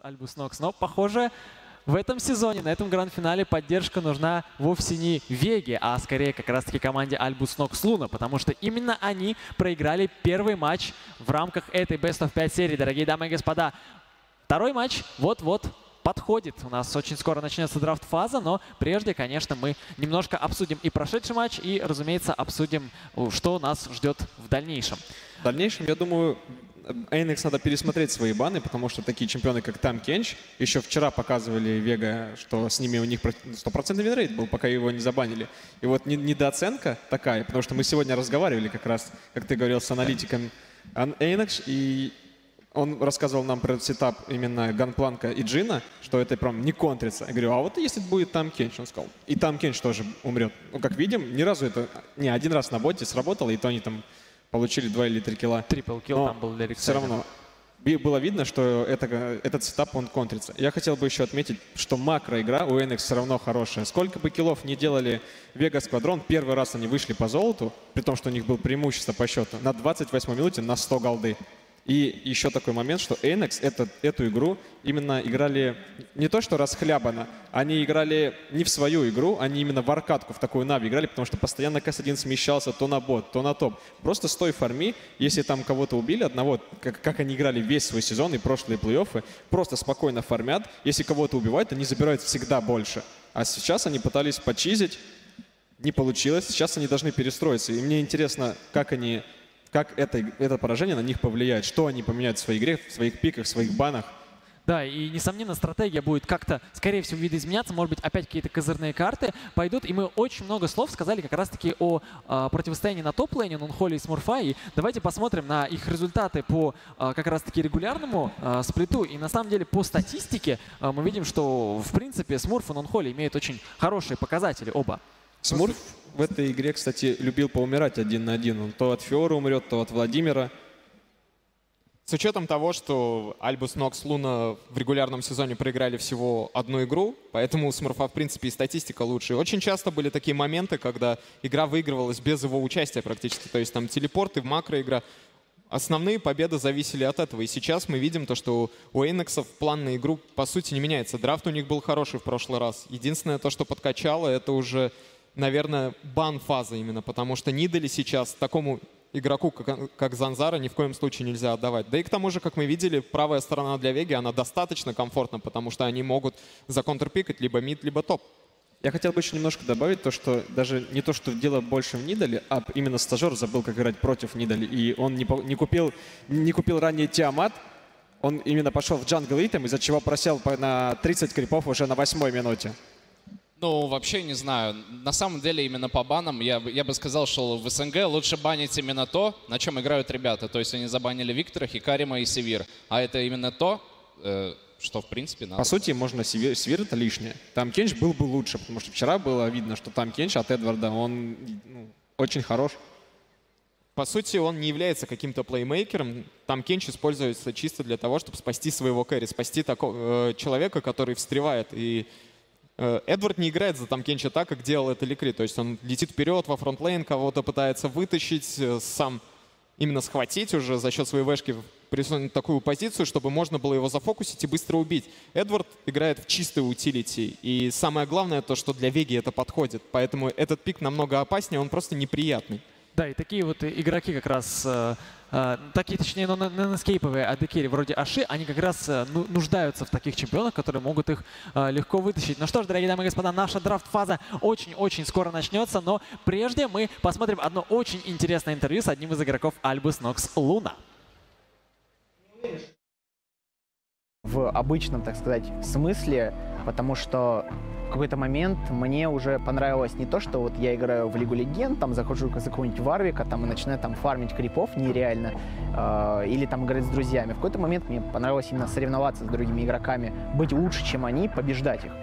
Альбус Нокс. Но, похоже, в этом сезоне, на этом гранд-финале поддержка нужна вовсе не Веге, а скорее как раз-таки команде Альбус Нокс Луна, потому что именно они проиграли первый матч в рамках этой Best of 5 серии, дорогие дамы и господа. Второй матч вот-вот подходит. У нас очень скоро начнется драфт-фаза, но прежде, конечно, мы немножко обсудим и прошедший матч, и, разумеется, обсудим, что нас ждет в дальнейшем. В дальнейшем, я думаю, ANX надо пересмотреть свои баны, потому что такие чемпионы, как Там Кенч, еще вчера показывали Вега, что с ними у них 100% винрейт был, пока его не забанили. И вот недооценка такая, потому что мы сегодня разговаривали как раз, как ты говорил, с аналитиком ANX, и он рассказывал нам про сетап именно Ганпланка и Джина, что это прям не контрится. Я говорю, а вот если будет Там Кенч, он сказал, и Там Кенч тоже умрет. Ну, как видим, ни разу это, не один раз на боте сработало, и то они там получили 2 или 3 килла. Трипл килл там был для Риксайна. Все равно было видно, что этот сетап, он контрится. Я хотел бы еще отметить, что макроигра у NX все равно хорошая. Сколько бы киллов не делали Вега Сквадрон, первый раз они вышли по золоту, при том, что у них было преимущество по счету, на 28-й минуте на 100 голды. И еще такой момент, что ANX эту игру именно играли не то что расхлябанно, они играли не в свою игру, они именно в аркадку, в такую нави играли, потому что постоянно КС-1 смещался то на бот, то на топ. Просто стой фарми, если там кого-то убили, одного, как они играли весь свой сезон и прошлые плей-оффы, просто спокойно фармят. Если кого-то убивают, они забирают всегда больше. А сейчас они пытались почизить, не получилось, сейчас они должны перестроиться. И мне интересно, как это поражение на них повлияет, что они поменяют в своей игре, в своих пиках, в своих банах. Да, и, несомненно, стратегия будет как-то, скорее всего, видоизменяться. Может быть, опять какие-то козырные карты пойдут. И мы очень много слов сказали как раз-таки о противостоянии на топ-лейне Нунхоли и Смурфа. И давайте посмотрим на их результаты по как раз-таки регулярному сплиту. И на самом деле по статистике мы видим, что, в принципе, Смурф и Нунхоли имеют очень хорошие показатели оба. Смурф в этой игре, кстати, любил поумирать 1 на 1. Он то от Фиора умрет, то от Владимира. С учетом того, что Альбус Нокс Луна в регулярном сезоне проиграли всего одну игру, поэтому у Смурфа, в принципе, и статистика лучше. И очень часто были такие моменты, когда игра выигрывалась без его участия практически. То есть там телепорты, макроигра. Основные победы зависели от этого. И сейчас мы видим то, что у Эйнексов план на игру, по сути, не меняется. Драфт у них был хороший в прошлый раз. Единственное, то, что подкачало, это уже, наверное, бан-фаза именно. Потому что Нидали сейчас такому игроку, как Занзара, ни в коем случае нельзя отдавать. Да и к тому же, как мы видели, правая сторона для Веги, она достаточно комфортна, потому что они могут законтрпикать либо мид, либо топ. Я хотел бы еще немножко добавить то, что даже не то, что дело больше в Нидале, а именно стажер забыл, как играть против Нидали. И он не купил ранее Тиамат, он именно пошел в джангл итем, из-за чего просел на 30 крипов уже на 8-й минуте. Ну, вообще не знаю. На самом деле, именно по банам, я бы сказал, что в СНГ лучше банить именно то, на чем играют ребята. То есть они забанили Виктора, Хикарима и Севир. А это именно то, что, в принципе, надо. По сути, можно Севир это лишнее. Там Кенч был бы лучше, потому что вчера было видно, что там Кенч от Эдварда, он очень хорош. По сути, он не является каким-то плеймейкером. Там Кенч используется чисто для того, чтобы спасти своего кэри, спасти такого человека, который встревает. И Эдвард не играет за там Кенча так, как делал это Ликри. То есть он летит вперед во фронтлейн, кого-то пытается вытащить, сам именно схватить уже за счет своей вешки, присутствовать такую позицию, чтобы можно было его зафокусить и быстро убить. Эдвард играет в чистую утилити. И самое главное то, что для Веги это подходит. Поэтому этот пик намного опаснее, он просто неприятный. Да, и такие вот игроки как раз, такие, точнее, нонэскейповые адекери вроде Аши, они как раз нуждаются в таких чемпионах, которые могут их легко вытащить. Ну что ж, дорогие дамы и господа, наша драфт-фаза очень-очень скоро начнется, но прежде мы посмотрим одно очень интересное интервью с одним из игроков Альбус Нокс Луна. В обычном, так сказать, смысле, потому что в какой-то момент мне уже понравилось не то, что вот я играю в Лигу Легенд, там захожу за какого-нибудь Варвика, там и начинаю там фармить крипов нереально, или там играть с друзьями. В какой-то момент мне понравилось именно соревноваться с другими игроками, быть лучше, чем они, побеждать их.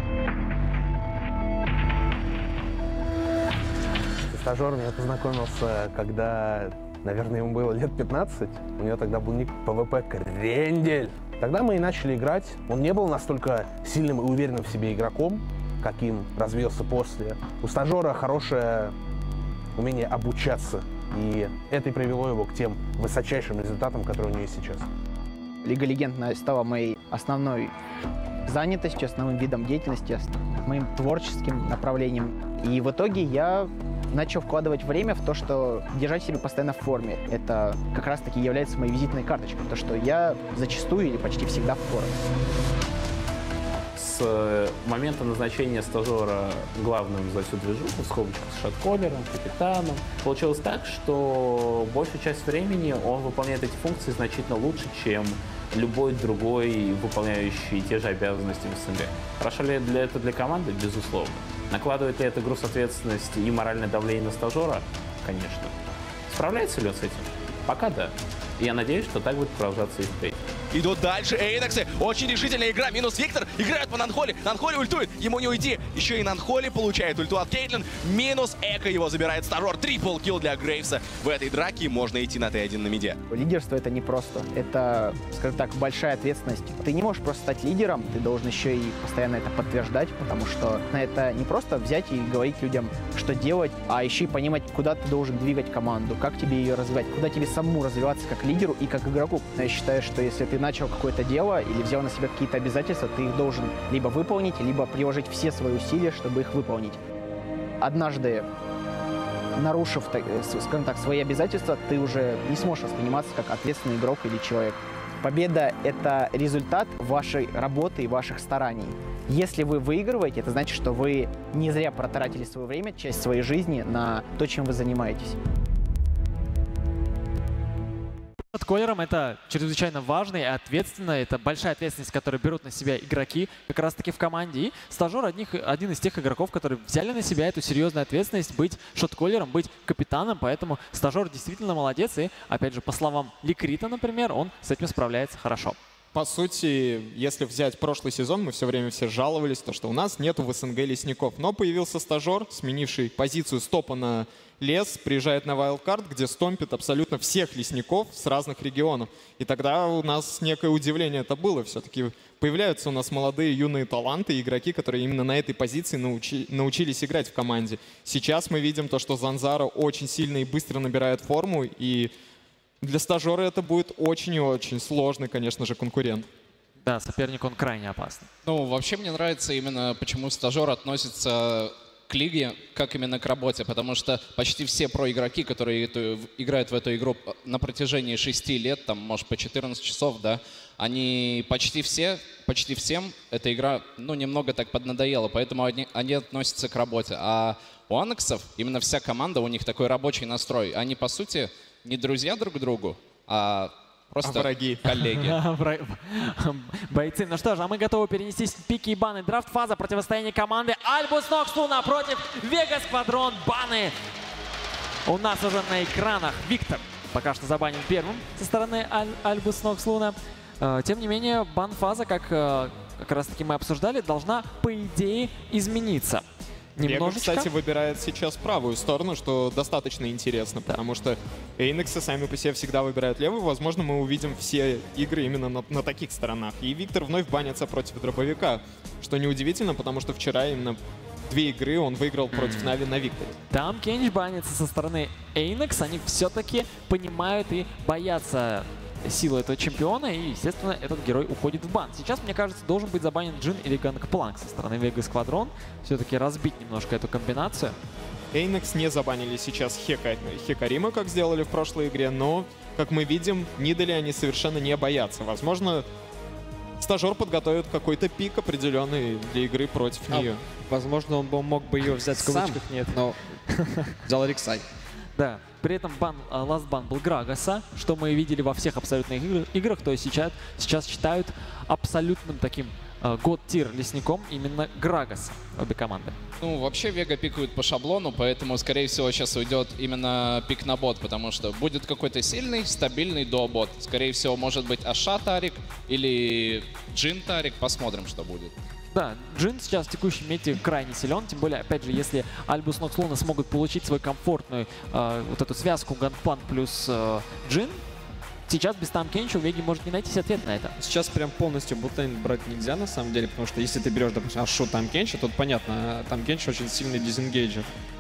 Стажером я познакомился, когда, наверное, ему было лет 15. У него тогда был ник ПВП Крендель. Тогда мы и начали играть. Он не был настолько сильным и уверенным в себе игроком, каким развился после. У стажера хорошее умение обучаться. И это и привело его к тем высочайшим результатам, которые у него есть сейчас. Лига Легенд стала моей основной занятостью, основным видом деятельности, моим творческим направлением. И в итоге я начал вкладывать время в то, что держать себя постоянно в форме. Это как раз-таки является моей визитной карточкой, то, что я зачастую или почти всегда в форме. С момента назначения стажера главным за всю движуху, в скобочках с шотколлером, капитаном, получилось так, что большую часть времени он выполняет эти функции значительно лучше, чем любой другой, выполняющий те же обязанности в СНГ. Хорошо ли это для команды? Безусловно. Накладывает ли это груз ответственности и моральное давление на стажера? Конечно. Справляется ли он с этим? Пока да. И я надеюсь, что так будет продолжаться и впредь. Идут дальше Эйнексы. Очень решительная игра. Минус Виктор. Играют по Нанхоли. Нанхоли ультует. Ему не уйти. Еще и Нанхоли получает ульту от Кейтлин. Минус Эко. Его забирает стажер. Трипл килл для Грейвса. В этой драке можно идти на Т1 на миде. Лидерство — это не просто. Это, скажем так, большая ответственность. Ты не можешь просто стать лидером. Ты должен еще и постоянно это подтверждать, потому что это не просто взять и говорить людям, что делать, а еще и понимать, куда ты должен двигать команду, как тебе ее развивать, куда тебе самому развиваться как лидеру и как игроку. Я считаю, что если ты начал какое-то дело или взял на себя какие-то обязательства, ты их должен либо выполнить, либо приложить все свои усилия, чтобы их выполнить. Однажды, нарушив, скажем так, свои обязательства, ты уже не сможешь восприниматься как ответственный игрок или человек. Победа — это результат вашей работы и ваших стараний. Если вы выигрываете, это значит, что вы не зря протратили свое время, часть своей жизни на то, чем вы занимаетесь. Шотколлером это чрезвычайно важно и ответственно. Это большая ответственность, которую берут на себя игроки как раз-таки в команде. И стажер один из тех игроков, которые взяли на себя эту серьезную ответственность быть шотколлером, быть капитаном. Поэтому стажер действительно молодец. И, опять же, по словам Ликрита, например, он с этим справляется хорошо. По сути, если взять прошлый сезон, мы все время все жаловались, то, что у нас нету в СНГ лесников. Но появился стажер, сменивший позицию стопа на лес, приезжает на Wildcard, где стомпит абсолютно всех лесников с разных регионов. И тогда у нас некое удивление это было. Все-таки появляются у нас молодые юные таланты, игроки, которые именно на этой позиции научились играть в команде. Сейчас мы видим то, что Занзаро очень сильно и быстро набирает форму, и для стажера это будет очень и очень сложный, конечно же, конкурент. Да, соперник он крайне опасный. Ну, вообще мне нравится именно, почему стажер относится к лиге, как именно к работе, потому что почти все проигроки, которые играют в эту игру на протяжении 6 лет, там, может, по 14 часов, да, они почти всем эта игра, ну, немного так поднадоела, поэтому они относятся к работе. А у Анексов именно вся команда, у них такой рабочий настрой. Они, по сути, не друзья друг другу, а просто враги. Коллеги. Бойцы. Ну что же, а мы готовы перенестись в пики и баны. Драфт-фаза, противостояние команды Альбус Нокс Луна против Вега Сквадрон баны. У нас уже на экранах Виктор пока что забанен первым со стороны Альбус Нокс Луна. Тем не менее, бан-фаза, как раз-таки мы обсуждали, должна, по идее, измениться. Вега, кстати, выбирает сейчас правую сторону, что достаточно интересно, потому что Эйнексы сами по себе всегда выбирают левую. Возможно, мы увидим все игры именно на таких сторонах. И Виктор вновь банится против дробовика, что неудивительно, потому что вчера именно 2 игры он выиграл против Нави на Викторе. Там Кенч банится со стороны Эйнекс. Они все-таки понимают и боятся силу этого чемпиона, и, естественно, этот герой уходит в бан. Сейчас, мне кажется, должен быть забанен Джин или Гангпланк со стороны Вега Сквадрон. Все-таки разбить немножко эту комбинацию. Эйнекс не забанили сейчас Хекарима, как сделали в прошлой игре, но, как мы видим, Нидали они совершенно не боятся. Возможно, стажер подготовит какой-то пик определенный для игры против нее. Возможно, он мог бы ее взять в кавычках, нет, но взял Риксай. Да, при этом ласт-бан был Грагаса, что мы видели во всех абсолютных играх, то есть сейчас считают абсолютным таким год-тир лесником именно Грагаса, обе команды. Ну, вообще Вега пикают по шаблону, поэтому, скорее всего, сейчас уйдет именно пик на бот, потому что будет какой-то сильный, стабильный дуо-бот. Скорее всего, может быть Аша Тарик или Джин Тарик, посмотрим, что будет. Да, Джин сейчас в текущем мете крайне силен, тем более, опять же, если Альбус Нокс Луна смогут получить свою комфортную вот эту связку Гангпланк плюс Джин, сейчас без Там Кенча у Веги может не найтись ответ на это. Сейчас прям полностью ботлейн брать нельзя на самом деле, потому что если ты берешь, допустим, Ашу Там Кенча, тут понятно, Там Кенч очень сильный дизенгейджер.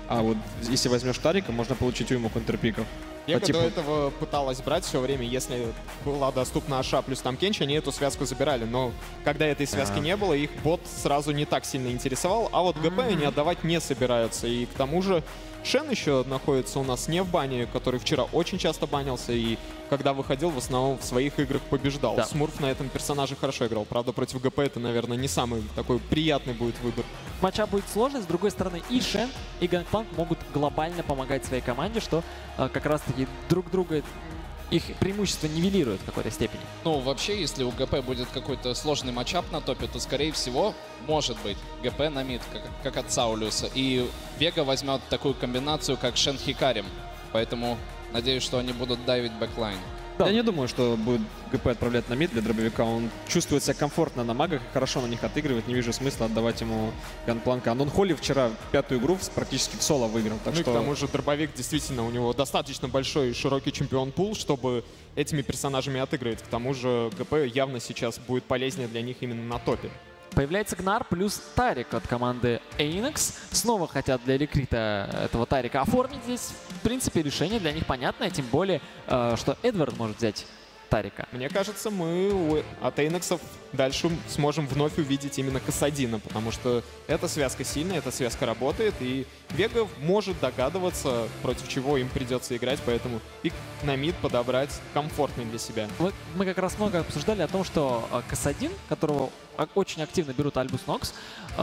А вот если возьмешь Тарика, можно получить уйму контрпиков. Вега типу- до этого пыталась брать все время, если была доступна Аша плюс там Кенч, они эту связку забирали. Но когда этой связки не было, их бот сразу не так сильно интересовал. А вот ГП они отдавать не собираются. И к тому же Шен еще находится у нас не в бане, который вчера очень часто банился. И когда выходил, в основном в своих играх побеждал. Да. Смурф на этом персонаже хорошо играл. Правда, против ГП это, наверное, не самый такой приятный будет выбор. Матчап будет сложный. С другой стороны, и Шен, и Gangplank могут глобально помогать своей команде, что как раз-таки друг друга их преимущество нивелирует в какой-то степени. Ну, вообще, если у ГП будет какой-то сложный матчап на топе, то, скорее всего, может быть, ГП на мид, как от Саулиуса. И Вега возьмет такую комбинацию, как Шен Хикарим. Поэтому надеюсь, что они будут давить бэклайн. Да. Я не думаю, что будет ГП отправлять на мид для дробовика. Он чувствует себя комфортно на магах, хорошо на них отыгрывает. Не вижу смысла отдавать ему Ганпланка. Нонхоли вчера пятую игру практически в соло выиграл. Так Ну и что к тому же дробовик действительно у него достаточно большой и широкий чемпион-пул, чтобы этими персонажами отыгрывать. К тому же ГП явно сейчас будет полезнее для них именно на топе. Появляется Гнар плюс Тарик от команды Эйнекс. Снова хотят для рекрита этого Тарика оформить здесь. В принципе, решение для них понятное, тем более, что Эдвард может взять Тарика. Мне кажется, мы от Эйнексов дальше сможем вновь увидеть именно Касадина, потому что эта связка сильная, эта связка работает, и Вега может догадываться, против чего им придется играть, поэтому пик на мид подобрать комфортный для себя. Вот мы как раз много обсуждали о том, что Касадин, которого очень активно берут Альбус Нокс,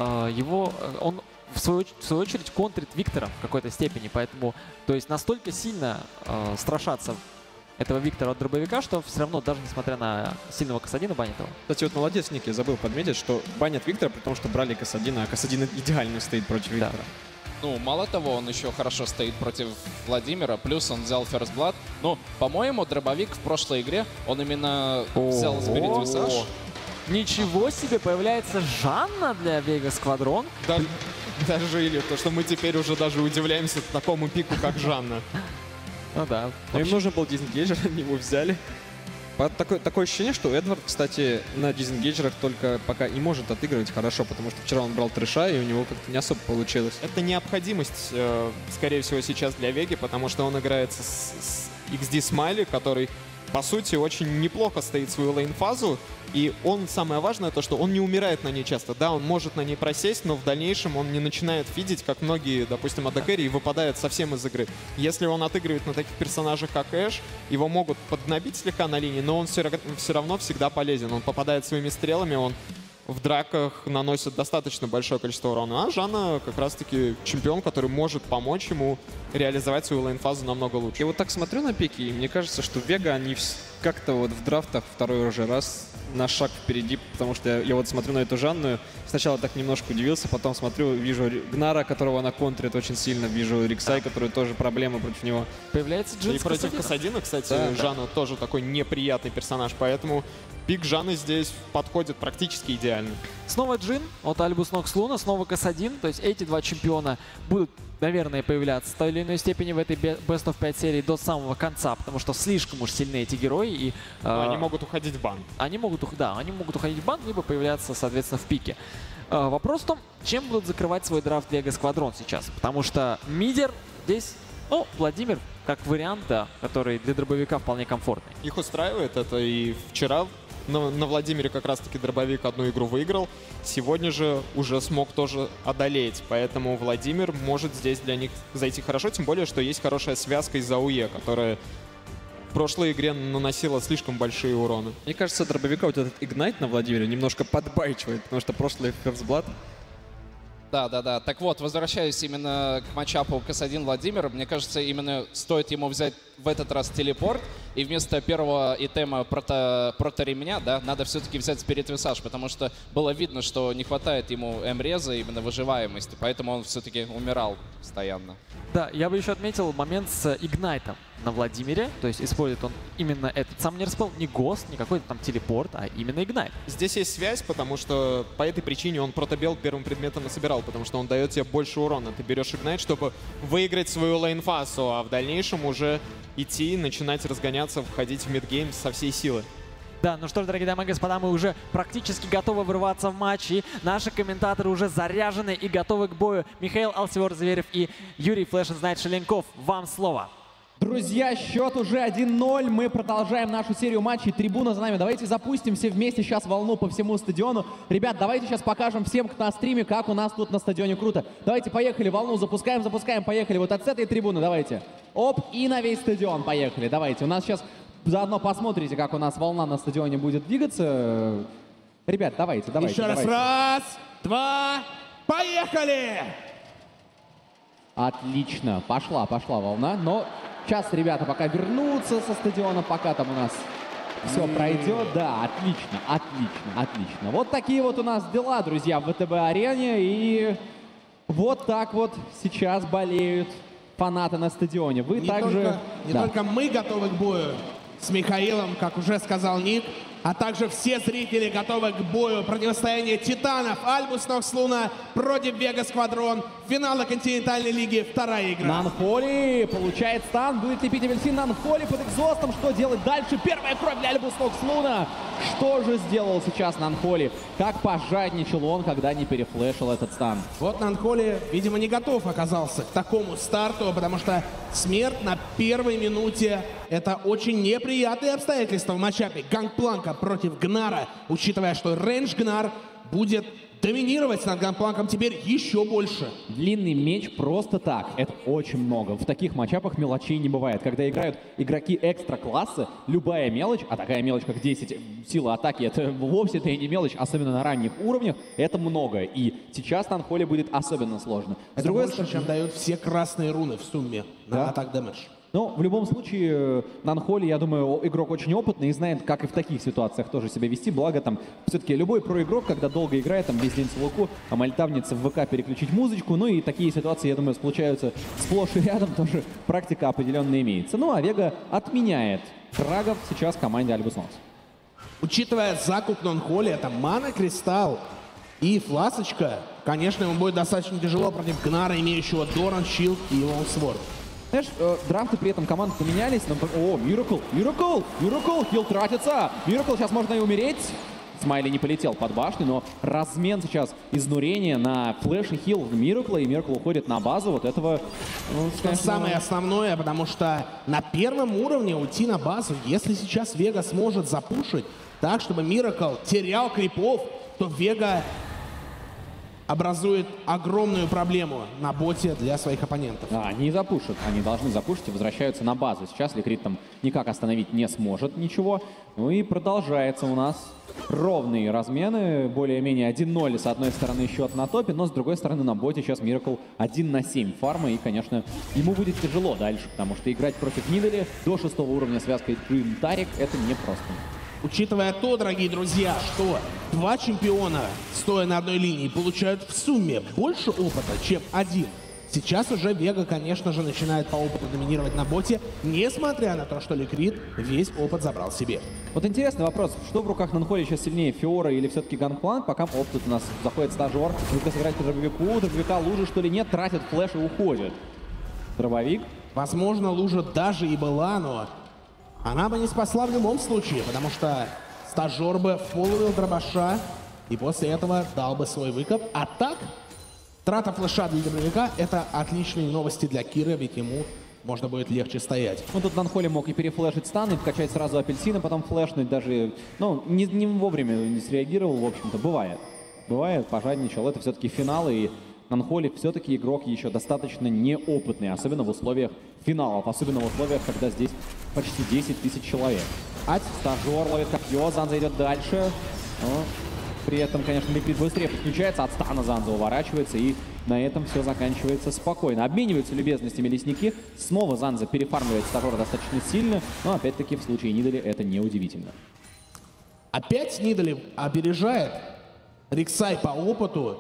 он в свою очередь контрит Виктора в какой-то степени, поэтому, то есть настолько сильно страшаться этого Виктора от дробовика, что все равно, даже несмотря на сильного Касадина, банит его. Кстати, вот молодец Ник, я забыл подметить, что банят Виктора, при том, что брали Касадина, а Касадин идеально стоит против Виктора. Ну, мало того, он еще хорошо стоит против Владимира, плюс он взял First Blood. Ну, по-моему, дробовик в прошлой игре, он именно взял Spirit Visage. Ничего себе, появляется Жанна для Вега Сквадрон. Даже или то, что мы теперь уже даже удивляемся такому пику, как Жанна. Ну да. Но им нужен был дизенгейджер, они его взяли. Такое ощущение, что Эдвард, кстати, на дизенгейджерах только пока и может отыгрывать хорошо, потому что вчера он брал трэша, и у него как-то не особо получилось. Это необходимость, скорее всего, сейчас для Веги, потому что он играет с XD Смайли, который, по сути, очень неплохо стоит свою лейн-фазу, и он, самое важное, то, что он не умирает на ней часто. Да, он может на ней просесть, но в дальнейшем он не начинает фидить, как многие, допустим, АДК, и выпадает совсем из игры. Если он отыгрывает на таких персонажах, как Эш, его могут поднабить слегка на линии, но он все равно всегда полезен. Он попадает своими стрелами, он в драках наносит достаточно большое количество урона. А Жанна как раз-таки чемпион, который может помочь ему реализовать свою лейн-фазу намного лучше. Я вот так смотрю на пики, и мне кажется, что Вега, они как-то вот в драфтах второй уже раз на шаг впереди, потому что я вот смотрю на эту Жанну, сначала так немножко удивился, потом смотрю, вижу Гнара, которого она контрит очень сильно, вижу Риксай, который тоже проблемы против него. Появляется Джин И с против Касадином. Касадина, кстати, Да, Жанна тоже такой неприятный персонаж, поэтому пик Жанны здесь подходит практически идеально. Снова Джин от Альбус Нокс Луна, снова Касадин. То есть эти два чемпиона будут, наверное, появляться в той или иной степени в этой Best of 5 серии до самого конца, потому что слишком уж сильны эти герои. И, Они могут уходить в бан. они могут уходить в бан, либо появляться, соответственно, в пике. Вопрос в том, чем будут закрывать свой драфт Вега Сквадрон сейчас. Потому что мидер здесь, Владимир, как вариант, да, который для дробовика вполне комфортный. Их устраивает это, и вчера на Владимире как раз-таки дробовик одну игру выиграл. Сегодня же уже смог тоже одолеть, поэтому Владимир может здесь для них зайти хорошо, тем более, что есть хорошая связка из АУЕ, которая в прошлой игре наносила слишком большие уроны. Мне кажется, дробовика вот этот игнайт на Владимире немножко подбайчивает, потому что прошлый First Blood. Да. Так вот, возвращаясь именно к матчапу Касадин Владимир, мне кажется, именно стоит ему взять в этот раз телепорт, и вместо первого итема прото-ремня, да, надо все-таки взять Spirit Visage, потому что было видно, что не хватает ему М-реза, именно выживаемости, поэтому он все-таки умирал постоянно. Да, я бы еще отметил момент с Игнайтом на Владимире, то есть использует он именно этот сам нерспел, не ГОСТ, не какой-то там телепорт, а именно Игнайт. Здесь есть связь, потому что по этой причине он протобел первым предметом и собирал, потому что он дает тебе больше урона. Ты берешь Игнайт, чтобы выиграть свою лейн-фасу, а в дальнейшем уже идти, начинать разгоняться, входить в мидгейм со всей силы. Да, ну что ж, дорогие дамы и господа, мы уже практически готовы врываться в матч, и наши комментаторы уже заряжены и готовы к бою. Михаил Алсивор-Зверев и Юрий Флэш-Знайт Шеленков, вам слово. Друзья, счет уже 1-0. Мы продолжаем нашу серию матчей. Трибуна за нами. Давайте запустим все вместе сейчас волну по всему стадиону. Ребят, давайте сейчас покажем всем, кто на стриме, как у нас тут на стадионе круто. Давайте, поехали, волну запускаем, поехали. Вот от с этой трибуны, давайте. Оп, и на весь стадион поехали. Давайте, у нас сейчас заодно посмотрите, как у нас волна на стадионе будет двигаться. Ребят, давайте. Еще раз, два, поехали! Отлично, пошла волна, но сейчас ребята пока вернутся со стадиона, пока там у нас все пройдет. Да, отлично. Вот такие вот у нас дела, друзья, в ВТБ-арене. И вот так вот сейчас болеют фанаты на стадионе. Вы также... Не только мы готовы к бою с Михаилом, как уже сказал Ник, а также все зрители готовы к бою противостояния титанов. Альбус Нокс Луна против Вега Сквадрон. Финала континентальной лиги, вторая игра. Нанхоли получает стан. Будет лепить апельсин. Нанхоли под экзостом. Что делать дальше? Первая кровь для Альбус Нокс Луна. Что же сделал сейчас Нанхоли? Как пожадничал он, когда не перефлешил этот стан? Вот Нанхоли, видимо, не готов оказался к такому старту, потому что смерть на первой минуте — это очень неприятные обстоятельства в матчапе Гангпланка против Гнара, учитывая, что рейндж Гнар будет доминировать над Гангпланком теперь еще больше. Длинный меч просто так. Это очень много. В таких матчапах мелочей не бывает. Когда играют игроки экстра-класса, любая мелочь, а такая мелочь, как 10 силы атаки, это вовсе-то и не мелочь, особенно на ранних уровнях, это много. И сейчас Нанхоли будет особенно сложно. С другой стороны, чем дают все красные руны в сумме на атак дэмэдж. Но в любом случае, Нанхоли, я думаю, игрок очень опытный и знает, как и в таких ситуациях тоже себя вести. Благо, там, все-таки любой проигрок, когда долго играет, там, весь день с луку, а мальтавница в ВК переключить музычку, ну и такие ситуации, я думаю, случаются сплошь и рядом, тоже практика определенно имеется. Ну, а Вега отменяет фрагов сейчас в команде Альбус Нокс. Учитывая закуп Нанхоли, это мана, кристалл и фласочка, конечно, ему будет достаточно тяжело против Гнара, имеющего Доран, Щилд и Лонгсворд. Знаешь, драфты при этом команд поменялись. О, Миракл, хил тратится. Миракл, сейчас можно и умереть. Смайли не полетел под башню, но размен сейчас изнурения на флэш и хил Миракла, и Миракл уходит на базу. Вот этого... Ну, что конечно, самое основное, потому что на первом уровне уйти на базу, если сейчас Вега сможет запушить так, чтобы Миракл терял крипов, то Вега образует огромную проблему на боте для своих оппонентов. Они запушат, они должны запушить и возвращаются на базу. Сейчас Ликрит там никак остановить не сможет ничего. Ну и продолжается у нас ровные размены. Более-менее 1-0 с одной стороны счет на топе, но с другой стороны на боте сейчас Миракл 1/7 фарма. И, конечно, ему будет тяжело дальше, потому что играть против Нидали до 6 уровня связкой Джин Тарик — это непросто. Учитывая то, дорогие друзья, что два чемпиона, стоя на одной линии, получают в сумме больше опыта, чем один. Сейчас уже Вега, конечно же, начинает по опыту доминировать на боте, несмотря на то, что Ликрит весь опыт забрал себе. Вот интересный вопрос, что в руках Нанхоли сейчас сильнее, Фиора или все-таки Гангпланк? Пока опыт у нас заходит стажер, только сыграть по дробовику, дробовика лужи, что ли, нет, тратит флеш и уходит. Дробовик. Возможно, лужа даже и была, но она бы не спасла в любом случае, потому что стажер бы фолловил дробаша и после этого дал бы свой выкоп. А так, трата флеша для дробовика — это отличные новости для Кира, ведь ему можно будет легче стоять. Ну, тут Нанхоли мог и перефлешить стан, и вкачать сразу апельсина, потом флешнуть даже, ну, не вовремя не среагировал, в общем-то, бывает, пожадничал. Это все-таки финал, и Нанхоли все-таки игрок еще достаточно неопытный, особенно в условиях финалов, особенно в условиях, когда здесь почти 10 тысяч человек. Стажер ловит копье, Занза идет дальше. Но при этом, конечно, Ликвид быстрее подключается, от стана Занза уворачивается, и на этом все заканчивается спокойно. Обмениваются любезностями лесники. Снова Занза перефармливает стажера достаточно сильно, но опять-таки в случае Нидали это неудивительно. Опять Нидали опережает Риксай по опыту.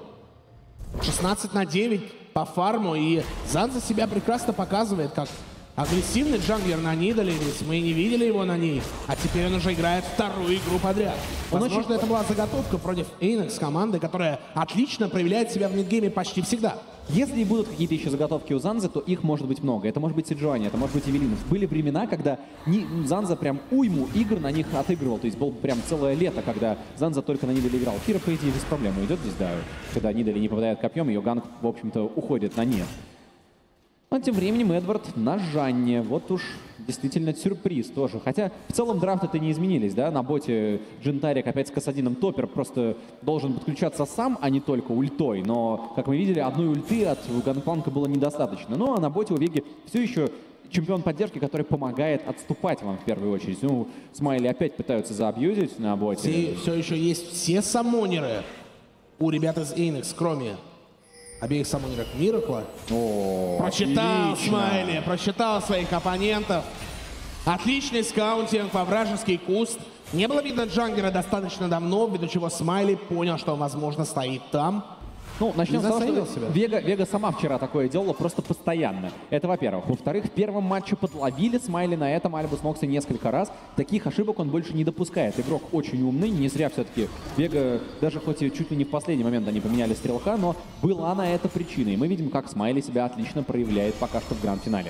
16/9 по фарму, и Занза себя прекрасно показывает как агрессивный джанглер на Нидали, ведь мы не видели его на ней, а теперь он уже играет вторую игру подряд. Возможно, это была заготовка против Эйнекс команды, которая отлично проявляет себя в мидгейме почти всегда. Если и будут какие-то еще заготовки у Занзы, то их может быть много. Это может быть Сиджуани, это может быть Эвелинов. Были времена, когда Занза прям уйму игр на них отыгрывал. То есть было прям целое лето, когда Занза только на Нидале играл. Кира, по идее, без проблем уйдет здесь, да. Когда Нидали не попадает копьем, ее ганг, в общем-то, уходит на нет. Но тем временем Эдвард на Жанне. Вот уж действительно сюрприз тоже. Хотя в целом драфты-то не изменились, да? На боте Джентарик опять с Касадином топпер просто должен подключаться сам, а не только ультой. Но, как мы видели, одной ульты от Гангпланка было недостаточно. Ну а на боте у Веги все еще чемпион поддержки, который помогает отступать вам в первую очередь. Ну, Смайли опять пытаются заабьюзить на боте. Все еще есть все саммонеры у ребят из Эйнекс, кроме обеих саммонеров Миракла. Прочитал отлично. Смайли, прочитал своих оппонентов. Отличный скаунтинг во вражеский куст. Не было видно джанглера достаточно давно, ввиду чего Смайли понял, что он, возможно, стоит там. Ну, начнем с того, засейвил что себя. Вега сама вчера такое делала просто постоянно. Это во-первых. Во-вторых, в первом матче подловили Смайли на этом Альбус Нокса несколько раз. Таких ошибок он больше не допускает. Игрок очень умный, не зря все-таки Вега, даже хоть и чуть ли не в последний момент они поменяли стрелка, но была на это причина. И мы видим, как Смайли себя отлично проявляет пока что в гранд-финале.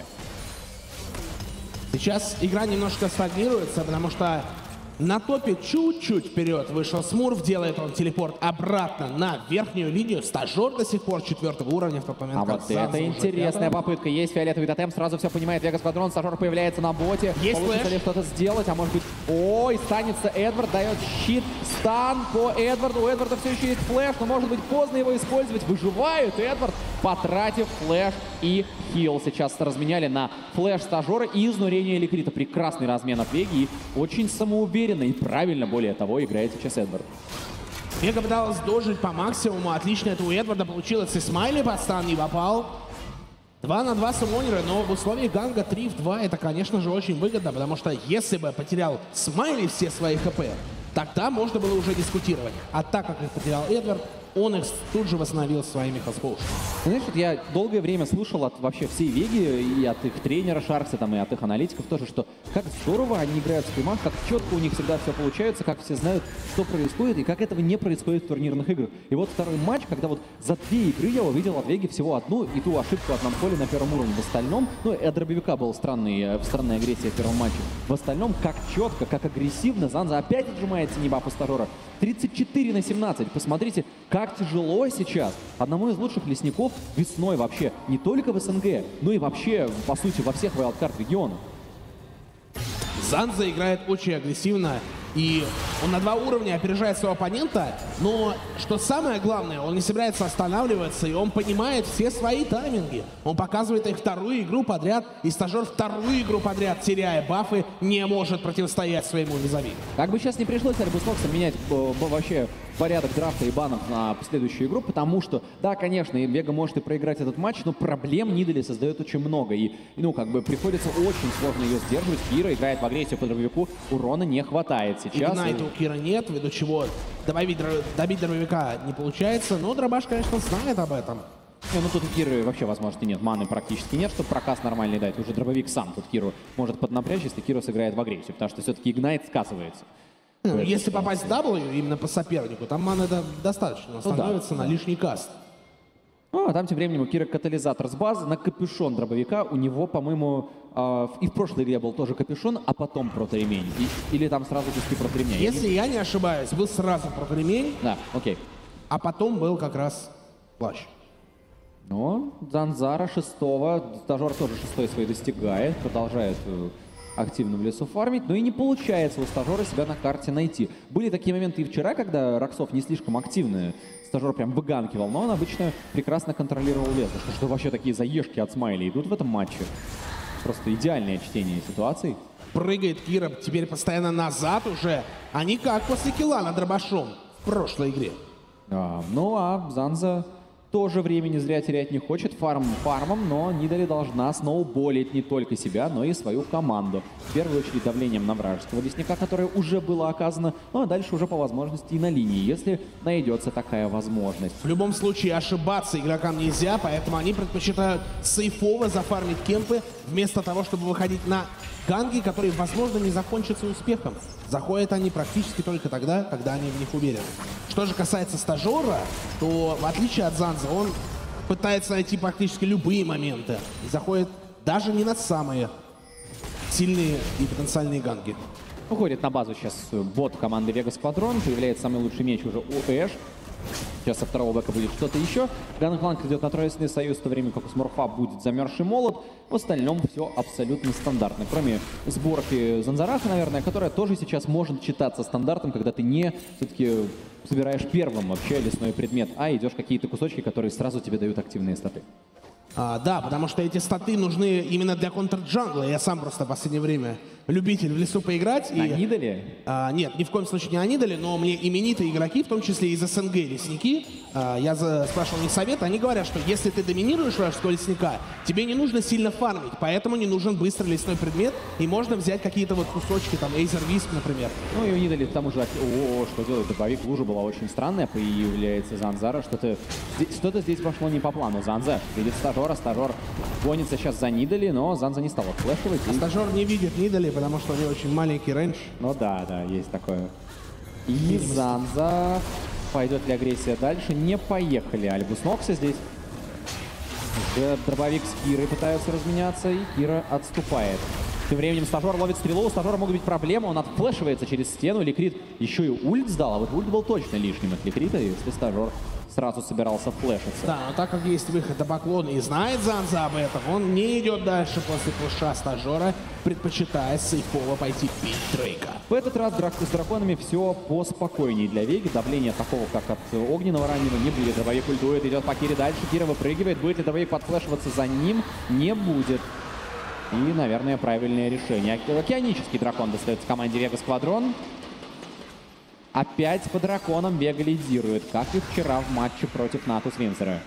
Сейчас игра немножко стагнируется, потому что на топе чуть-чуть вперед вышел Смурф, делает он телепорт обратно на верхнюю линию. Стажер до сих пор 4-го уровня в тот момент. А вот это интересная попытка. Есть фиолетовый тотем, сразу все понимает. Вега Сквадрон, стажер появляется на боте. Есть Получится флэш. ли что-то сделать, а может быть... Ой, станется Эдвард, дает щит, стан по Эдварду. У Эдварда все еще есть флэш, но может быть поздно его использовать. Выживает Эдвард, потратив флэш и хил. Сейчас разменяли на флэш стажера и изнурение Ликрита. Прекрасный размен от Веги и очень самоуверенный. И правильно, более того, играет сейчас Эдвард. Вега пыталась дожить по максимуму. Отлично это у Эдварда получилось. И Смайли под стан не попал. 2 на 2 суммонера, но в условиях ганга 3 в 2 это, конечно же, очень выгодно, потому что если бы потерял Смайли все свои хп, тогда можно было уже дискутировать. А так как их потерял Эдвард, он их тут же восстановил своими хелспоушами. Знаешь, вот я долгое время слушал от вообще всей Веги и от их тренера Шаркса, там, и от их аналитиков тоже, что как здорово они играют в стримах, как четко у них всегда все получается, как все знают, что происходит, и как этого не происходит в турнирных играх. И вот второй матч, когда вот за 2 игры я увидел от Веги всего одну, и ту ошибку от Нанхоли на первом уровне. В остальном, ну, и от Дробовика была странная агрессия в первом матче. В остальном, как четко, как агрессивно, Занза опять отжимается небафа стажера. 34 на 17. Посмотрите, как тяжело сейчас одному из лучших лесников весной вообще не только в СНГ, но и вообще, по сути, во всех вайлдкарт регионах. Занза играет очень агрессивно, и он на 2 уровня опережает своего оппонента, но, что самое главное, он не собирается останавливаться, и он понимает все свои тайминги. Он показывает их вторую игру подряд, и стажер вторую игру подряд, теряя бафы, не может противостоять своему визави. Как бы сейчас не пришлось Альбус Ноксу менять вообще порядок драфта и банов на следующую игру, потому что, да, конечно, Вега может и проиграть этот матч, но проблем Нидали создает очень много. И, ну, как бы приходится очень сложно ее сдерживать. Кира играет в агрессию по дробовику, урона не хватает сейчас. Игнайта у Кира нет, ввиду чего добить дробовика не получается, но Дробаш, конечно, знает об этом. Не, ну тут у Киры вообще возможности нет, маны практически нет, чтобы прокаст нормальный дать. Уже дробовик сам тут Киру может поднапрячь, если Киру сыграет в агрессию, потому что все-таки Игнайт сказывается. Ну, если попасть в W именно по сопернику, там маны достаточно становится на лишний каст. Ну, а там тем временем у Кира катализатор с базы на капюшон дробовика. У него, по-моему, и в прошлой игре был тоже капюшон, а потом проторемень. Или там сразу куски проторемня. Если я не ошибаюсь, был сразу проторемень, да, окей. А потом был как раз плащ. Но Занзара 6-го, стажер тоже 6-й свой достигает, продолжает активно в лесу фармить, но и не получается у стажера себя на карте найти. Были такие моменты и вчера, когда Роксов не слишком активно стажер прям выганкивал, но он обычно прекрасно контролировал лес. Что вообще такие заешки от Смайли идут в этом матче? Просто идеальное чтение ситуаций. Прыгает Кира теперь постоянно назад уже, а не как после килла над Дробашом в прошлой игре. Да, ну а Занза тоже времени зря терять не хочет, фармом, но Нидали должна сноуболить не только себя, но и свою команду. В первую очередь давлением на вражеского лесника, которое уже было оказано, ну а дальше уже по возможности и на линии, если найдется такая возможность. В любом случае ошибаться игрокам нельзя, поэтому они предпочитают сейфово зафармить кемпы, вместо того, чтобы выходить на ганги, которые, возможно, не закончатся успехом. Заходят они практически только тогда, когда они в них уверены. Что же касается стажера, то в отличие от Занза, он пытается найти практически любые моменты. И заходит даже не на самые сильные и потенциальные ганги. Уходит на базу сейчас бот команды Vega Squadron. Появляется самый лучший меч уже у Эш. Сейчас со второго бэка будет что-то еще. Ганхланг идет на Троицный союз, в то время как у Смурфа будет замерзший молот. В остальном все абсолютно стандартно. Кроме сборки Занзараха, наверное, которая тоже сейчас может считаться стандартом, когда ты не все-таки собираешь первым вообще лесной предмет, а идешь какие-то кусочки, которые сразу тебе дают активные статы. Да, потому что эти статы нужны именно для контр-джангла. Я сам просто в последнее время любитель в лесу поиграть. На Нидале? Нет, ни в коем случае не на Нидале, но мне именитые игроки, в том числе из СНГ лесники, я спрашивал у них совет, они говорят, что если ты доминируешь вражеского лесника, тебе не нужно сильно фармить, поэтому не нужен быстрый лесной предмет, и можно взять какие-то вот кусочки, там, Эйзер Висп, например. Ну и у Нидали к тому же, что делает дробовик, лужа была очень странная, появляется Занзара, что-то здесь пошло не по плану. Занза видит стажера, стажер гонится сейчас за Нидали, но Занза не стал отфлешивать. Стажер не видит Нидали, потому что у него очень маленький рейндж. Ну да, есть такое. И Занза. Пойдет ли агрессия дальше? Не поехали. Альбус Нокса здесь. Дробовик с Кирой пытаются разменяться, и Кира отступает. Тем временем стажер ловит стрелу, у стажера могут быть проблемы, он отфлешивается через стену, Ликрит еще и ульт сдал, а вот ульт был точно лишним от Ликрита, если стажер сразу собирался флешиться. Да, но так как есть выход до баклона и знает Занза об этом, он не идет дальше после флеша стажера, предпочитая сейфово пойти пить Дрейка. В этот раз с драконами все поспокойнее для Веги. Давления такого, как от огненного раннего, не будет. Дробовик ультует, идет по Кире дальше, Кира выпрыгивает. Будет ли дробовик подфлешиваться за ним? Не будет. И, наверное, правильное решение. Океанический дракон достается команде Vega Squadron. Опять по драконам Вега лидирует, как и вчера в матче против Натус Винсера.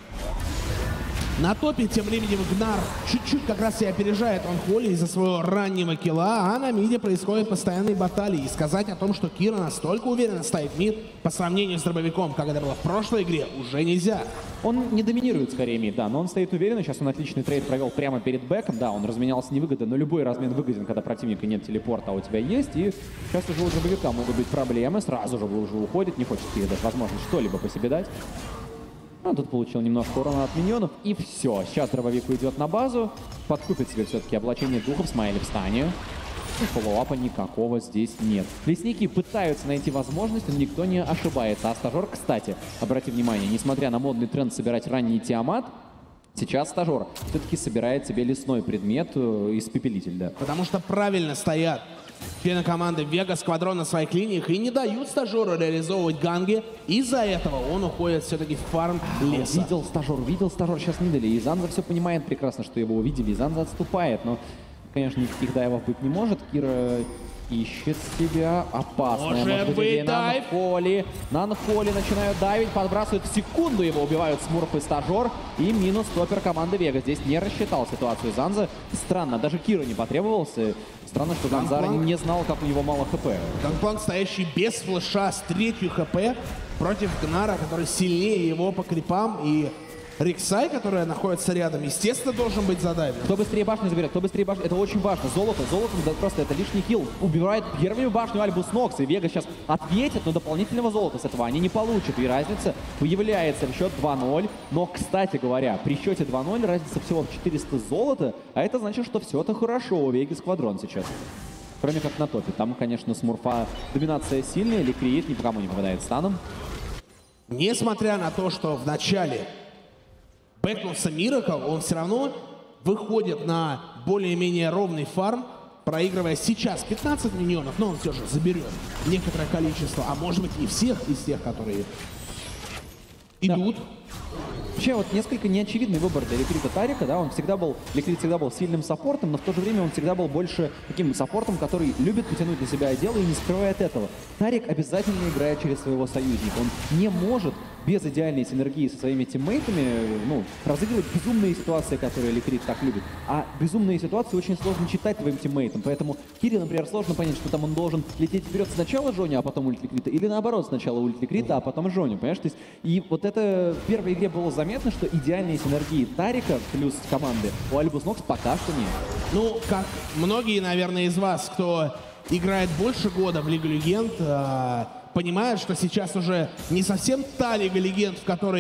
На топе тем временем Гнар чуть-чуть как раз и опережает Анхоли из-за своего раннего килла, а на миде происходят постоянные баталии. И сказать о том, что Кира настолько уверенно ставит мид по сравнению с дробовиком, как это было в прошлой игре, уже нельзя. Он не доминирует скорее мид, да, но он стоит уверенно. Сейчас он отличный трейд провел прямо перед бэком. Да, он разменялся невыгодно, но любой размен выгоден, когда противника нет телепорта, а у тебя есть. И сейчас уже у дробовика могут быть проблемы. Сразу же уже уходит, не хочет Кире дать возможность что-либо по себе дать. Ну, тут получил немножко урона от миньонов, и все. Сейчас дробовик уйдет на базу, подкупит себе все-таки облачение духов, Смайли в стане. И фоллоуапа никакого здесь нет. Лесники пытаются найти возможности, но никто не ошибается. А стажер, кстати, обрати внимание, несмотря на модный тренд собирать ранний Тиамат, сейчас стажер все-таки собирает себе лесной предмет, испепелитель, да. Потому что правильно стоят члены команды Vega Squadron на своих линиях и не дают стажеру реализовывать ганги. Из-за этого он уходит все-таки в фарм леса. Видел стажер сейчас Нидали. И Занза все понимает прекрасно, что его увидели. И Занза отступает, но, конечно, никаких дайвов быть не может. Кира ищет себя. Опасная, может быть, дайв. Нанхоли начинают дайвить, подбрасывают в секунду, его убивают Смурф и стажер. И минус топпер команды Вега. Здесь не рассчитал ситуацию Занза. Странно, даже Кира не потребовался. Странно, что Занзара не знал, как у него мало хп. Ганпланк, стоящий без флеша с 3-ю хп против Гнара, который сильнее его по крипам, и Риксай, который находится рядом, естественно, должен быть задавлен. Кто быстрее башню заберет, кто быстрее башню. Это очень важно. Золото, да, просто это лишний килл. Убивает первую башню Альбус Нокс. И Вега сейчас ответит, но дополнительного золота с этого они не получат. И разница появляется в счет 2-0. Но, кстати говоря, при счете 2-0 разница всего в 400 золота. А это значит, что все это хорошо у Vega Squadron сейчас. Кроме как на топе. Там, конечно, Смурфа доминация сильная. Ликрит никому не попадает станом. Несмотря на то, что в начале бэкнулся Миракл, он все равно выходит на более-менее ровный фарм, проигрывая сейчас 15 миньонов, но он все же заберет некоторое количество, а может быть и всех из тех, которые идут. Вообще, вот несколько неочевидный выбор для Ликрита Тарика, да, Ликрит всегда был сильным саппортом, но в то же время он всегда был больше таким саппортом, который любит потянуть на себя дело и не скрывает этого. Тарик обязательно играет через своего союзника, он не может без идеальной синергии со своими тиммейтами, разыгрывать безумные ситуации, которые Ликрит так любит. А безумные ситуации очень сложно читать твоим тиммейтам, поэтому Кире, например, сложно понять, что там он должен лететь вперед сначала Жони, а потом ульт Ликрита, или наоборот, сначала ульт Ликрита, а потом Жони, понимаешь? То есть, и вот это в первой игре было заметно, что идеальные синергии Тарика плюс команды у Альбус Нокс пока что нет. Ну, как многие, наверное, из вас, кто играет больше года в Лигу Легенд, понимают, что сейчас уже не совсем та Лига Легенд, в которой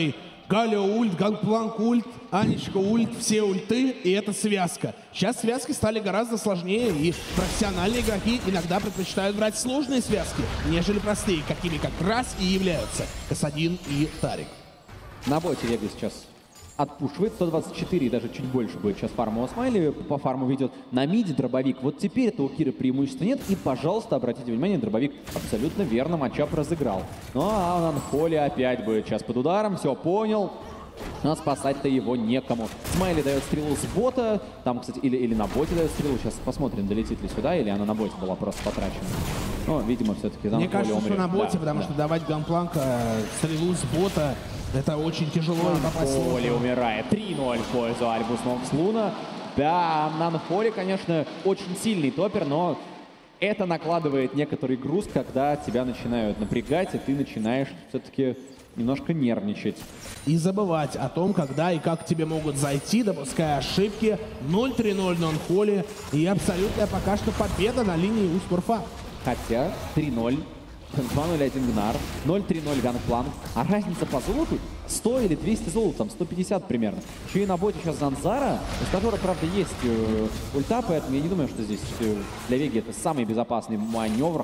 Галио ульт, Гангпланк ульт, Анечка ульт, все ульты, и это связка. Сейчас связки стали гораздо сложнее, и профессиональные игроки иногда предпочитают брать сложные связки, нежели простые, какими как раз и являются Касадин и Тарик. На боте Вега сейчас отпушивает 124, и даже чуть больше будет сейчас фарма у Смайли, по фарму ведет. На миде дробовик. Вот теперь это у Киры преимущества нет. И, пожалуйста, обратите внимание, дробовик абсолютно верно матчап разыграл. Ну а Нанхоли опять будет сейчас под ударом, все понял. Но спасать-то его некому. Смайли дает стрелу с бота. Там, кстати, или на боте дает стрелу. Сейчас посмотрим, долетит ли сюда, или она на боте была просто потрачена. Но, видимо, все-таки Нанхоли умрет. Мне кажется, что на боте, потому что давать Ганпланка стрелу с бота — это очень тяжело. Нанхоли умирает. 3-0 в пользу Альбус Нокс Луна. Да, Нанхоли, конечно, очень сильный топпер, но это накладывает некоторый груз, когда тебя начинают напрягать, и ты начинаешь все-таки немножко нервничать. И забывать о том, когда и как тебе могут зайти, допуская ошибки. 0-3-0 Нанхоли. И абсолютная пока что победа на линии у Смурфа. Хотя 3-0. 2-0-1 Гнар, 0-3-0 Гангпланк. А разница по золоту 100 или 200 золота, там 150 примерно. Еще и на боте сейчас Занзара. У стажера, правда, есть ульта, поэтому я не думаю, что здесь для Веги это самый безопасный маневр.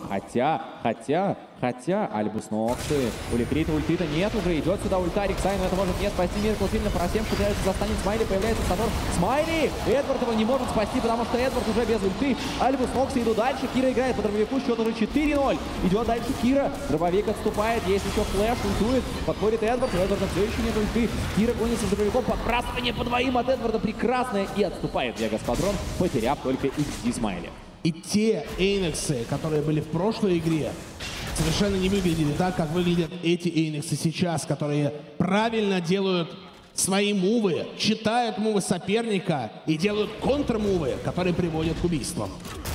Хотя Альбус Ноксы. У Ликрита ульты-то нет уже. Идет сюда ульта Риксай, но это может не спасти Миракл сильно. Просем пытается застанет Смайли. Появляется стажер. Смайли! Эдвард его не может спасти, потому что Эдвард уже без ульты. Альбус Ноксы идут дальше. Кира играет по дробовику. Счет уже 4-0. Идет дальше Кира. Дробовик отступает. Есть еще флеш. Ультует. Подходит Эдвард. У Эдварда все еще нет ульты. Кира гонится с дробовиком. Подбрасывание по двоим от Эдварда. Прекрасное. И отступает Вегас Падрон, потеряв только XD Смайли. И те Эйнексы, которые были в прошлой игре, совершенно не выглядели так, как выглядят эти Эйнексы сейчас, которые правильно делают свои мувы, читают мувы соперника и делают контрмувы, которые приводят к убийствам.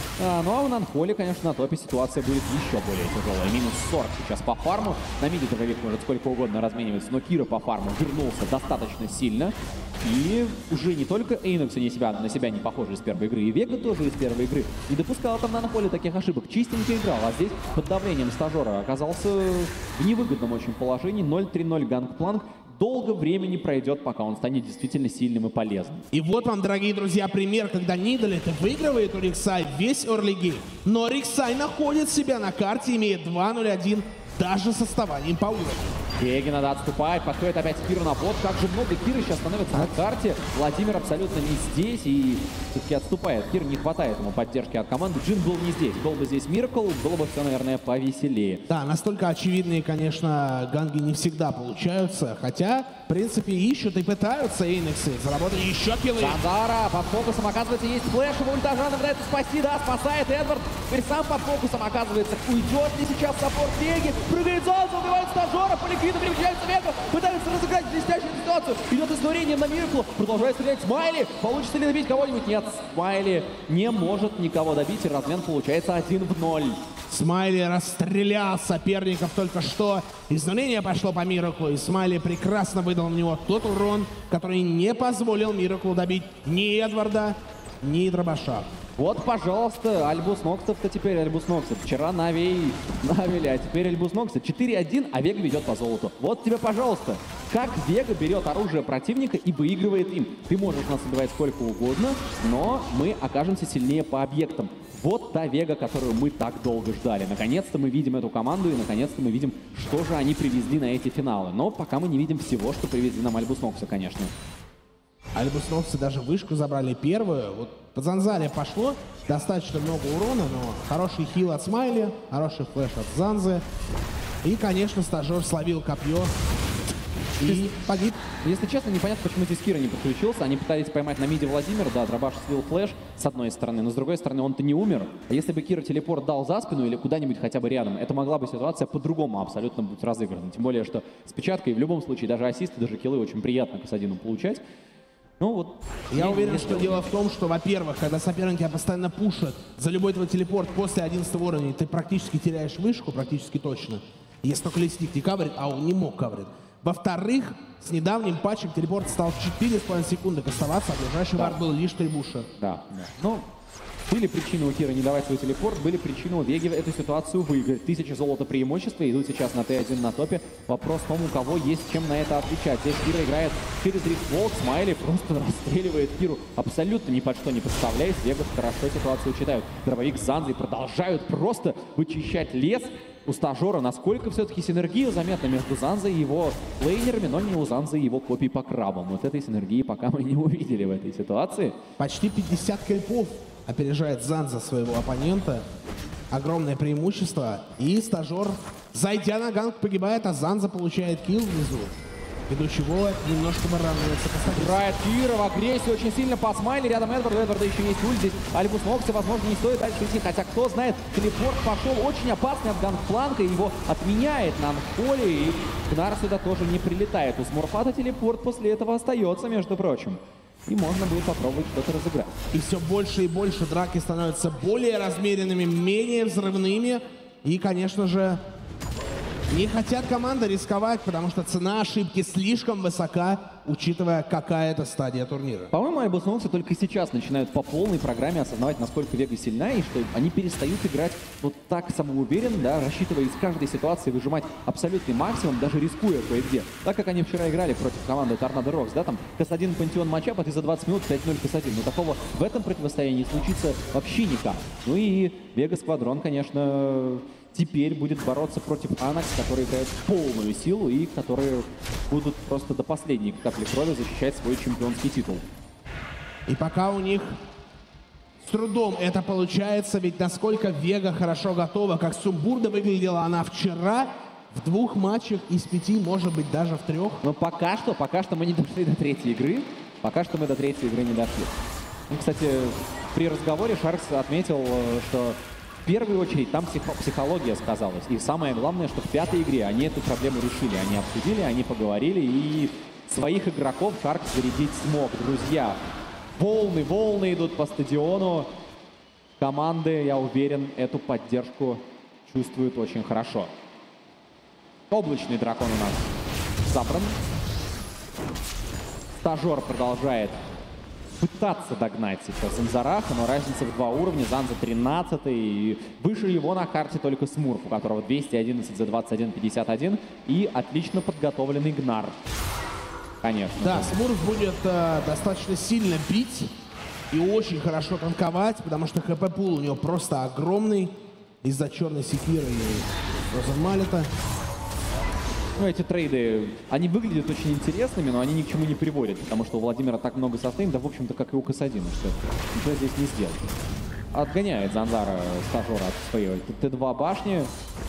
Ну а у Нанхоли, конечно, на топе ситуация будет еще более тяжелая. Минус 40 сейчас по фарму. На миде дробовик может сколько угодно размениваться, но Кира по фарму вернулся достаточно сильно. И уже не только Эйнокс на себя не похожи из первой игры, и Вега тоже из первой игры. Не допускал там Нанхоли таких ошибок. Чистенько играл, а здесь под давлением стажера оказался в невыгодном очень положении. 0-3-0 Гангпланк. Долго времени пройдет, пока он станет действительно сильным и полезным. И вот вам, дорогие друзья, пример, когда Нидалет выигрывает у Риксай весь early game, но Риксай находит себя на карте, имеет 2-0-1 даже с отставанием по уровню. Веге надо отступать, подходит опять Кира на бот. Как же много Киры сейчас становится на карте. Владимир абсолютно не здесь и все-таки отступает. Кир не хватает ему поддержки от команды. Джин был не здесь. Был бы здесь Миракл, было бы все, наверное, повеселее. Да, настолько очевидные, конечно, ганги не всегда получаются. Хотя, в принципе, ищут и пытаются Эйнексы. Заработали еще киллы. Занзара под фокусом, оказывается, есть флеш. Его ультажан пытается спасти, да, спасает Эдвард. Теперь сам под фокусом, оказывается. Уйдет ли сейчас саппорт Веги? Прыгает Занза, убивает стажера, Поликвида приближается Вега, пытается разыграть блестящую ситуацию. Идет изнурение на Мирклу, продолжает стрелять Смайли. Получится ли добить кого-нибудь? Нет, Смайли не может никого добить, и размен получается 1-0. Смайли расстрелял соперников только что. Изнурение пошло по Мираклу, и Смайли прекрасно выдал в него тот урон, который не позволил Мираклу добить ни Эдварда, ни Дробаша. Вот, пожалуйста, Альбус Ноксов-то теперь Альбус Ноксов. Вчера Навили, а теперь Альбус Ноксов. 4-1, а Вега ведет по золоту. Вот тебе, пожалуйста, как Вега берет оружие противника и выигрывает им. Ты можешь нас убивать сколько угодно, но мы окажемся сильнее по объектам. Вот та Вега, которую мы так долго ждали. Наконец-то мы видим эту команду, и наконец-то мы видим, что же они привезли на эти финалы. Но пока мы не видим всего, что привезли нам Альбус Нокса, конечно. Альбус Ноксы даже вышку забрали первую. Вот по Занзаре пошло достаточно много урона, но хороший хил от Смайли, хороший флеш от Занзы. И, конечно, стажер словил копье и погиб. Если честно, непонятно, почему здесь Кира не подключился. Они пытались поймать на миде Владимира. Да, Дробаш слил флеш с одной стороны, но с другой стороны он-то не умер. А если бы Кира телепорт дал за спину или куда-нибудь хотя бы рядом, это могла бы ситуация по-другому абсолютно быть разыграна. Тем более, что с печаткой в любом случае даже ассисты, даже киллы очень приятно Касадину получать. Ну вот. Я уверен, что дело в том, что, во-первых, когда соперник тебя постоянно пушит за любой твой телепорт после 11 уровня, ты практически теряешь вышку, практически точно. Если только лесник не каверит, а он не мог каверить. Во-вторых, с недавним патчем телепорт стал в 4,5 секунды кастоваться, а ближайший вард был лишь 3 буша. Да, да. Ну, Были причины у Кира не давать свой телепорт, были причины у Веги эту ситуацию выиграть. 1000 золота преимущества, идут сейчас на Т1 на топе. Вопрос в том, у кого есть чем на это отвечать. Здесь Кира играет через Рифтволк, Смайли просто расстреливает Киру, абсолютно ни под что не подставляясь. Вегас хорошо ситуацию читают. Дробовик с Занзой продолжают просто вычищать лес. У стажера насколько все-таки синергия заметна между Занзой и его лейнерами, но не у Занзы и его копий по крабам. Вот этой синергии пока мы не увидели в этой ситуации. Почти 50 кельпов опережает Занза своего оппонента. Огромное преимущество. И стажер, зайдя на ганг, погибает, а Занза получает килл внизу. Ввиду чего немножко выравнивается по Играет Кира в агрессии очень сильно по Смайли. Рядом Эдвард. У Эдварда еще есть ульт. Здесь Альбус Нокса, возможно, не стоит дальше идти. Хотя, кто знает, телепорт пошел очень опасный от гангпланка. Его отменяет на Анхоле. И Гнар сюда тоже не прилетает. У Смурфата телепорт после этого остается, между прочим. И можно будет попробовать что-то разыграть. И все больше и больше драки становятся более размеренными, менее взрывными. И, конечно же, не хотят команды рисковать, потому что цена ошибки слишком высока, учитывая, какая это стадия турнира. По-моему, Альбус Нокса только сейчас начинают по полной программе осознавать, насколько Вега сильна, и что они перестают играть вот так самоуверенно, да, рассчитывая из каждой ситуации выжимать абсолютный максимум, даже рискуя кое-где. Так как они вчера играли против команды Торнадо Рокс, да, там КС-1 Пантеон матчап, а ты за 20 минут 5-0 КС-1. Но такого в этом противостоянии случится вообще никак. Ну и Вега Сквадрон, конечно, теперь будет бороться против Анакс, которые играют в полную силу и которые будут просто до последней капли крови защищать свой чемпионский титул. И пока у них с трудом это получается, ведь насколько Вега хорошо готова, как сумбурно выглядела она вчера, в 2 матчах из 5, может быть, даже в 3. Но пока что мы не дошли до 3-й игры. Пока что мы до 3-й игры не дошли. Ну, кстати, при разговоре Шаркс отметил, что в первую очередь там психология сказалась. И самое главное, что в 5-й игре они эту проблему решили. Они обсудили, они поговорили, и своих игроков Шаркс зарядить смог. Друзья, волны идут по стадиону. Команды, я уверен, эту поддержку чувствуют очень хорошо. Облачный дракон у нас забран. Стажер продолжает пытаться догнать сейчас Занзараха, но разница в 2 уровня. Занза 13-й, и выше его на карте только Смурф, у которого 211 за 21-51, и отлично подготовленный Гнар. Конечно. Да, Смурф будет достаточно сильно бить и очень хорошо танковать, потому что хп-пул у него просто огромный из-за черной секиры и Розенмалета. Ну, эти трейды, они выглядят очень интересными, но они ни к чему не приводят, потому что у Владимира так много состейн, да, в общем-то, как и у КС-1, что ничего здесь не сделать. Отгоняет Занзара стажера от своей Т2 башни.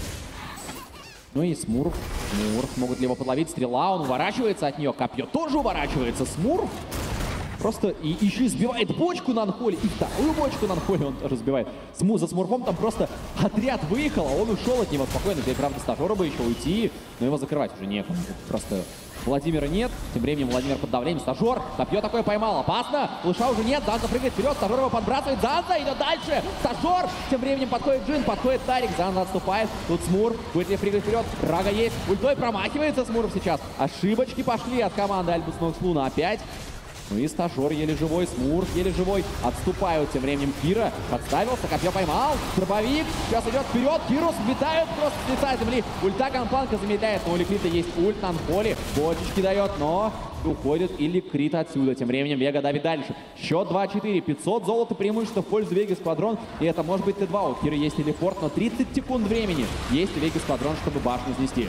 Ну и Смурф. Могут ли его подловить? Стрела, он уворачивается от нее, копье тоже уворачивается. Смурф просто и еще и сбивает бочку на Анхоле, и вторую бочку на Анхоле он тоже сбивает. За Смурфом там просто отряд выехал, а он ушел от него спокойно. Теперь, правда, стажера бы еще уйти, но его закрывать уже некому. Просто Владимира нет. Тем временем Владимир под давлением. Стажер. Копье такое поймал. Опасно. Лыша уже нет. Занза прыгает вперед. Стажер его подбрасывает. Занза идет дальше. Стажер. Тем временем подходит Джин. Подходит Тарик. Занза отступает. Тут Смурф. Будет ли прыгать вперед? Рага есть. Ультой промахивается Смурф сейчас. Ошибочки пошли от команды Альбус Нокс Луна опять. Ну и стажер еле живой, Смурф еле живой. Отступают тем временем Кира. Подставился, копье поймал. Дробовик сейчас идет вперед. Киру сметают просто с лица земли. Ульта Ганпланка замедляет. Но у Ликрита есть ульт на Анхоле. Бочечки дает, но уходит и Ликрит отсюда. Тем временем Вега давит дальше. Счет 2-4. 500 золота преимущество в пользу Веги Сквадрон. И это может быть Т2. У Киры есть телепорт, но 30 секунд времени есть у Веги Сквадрон, чтобы башню снести.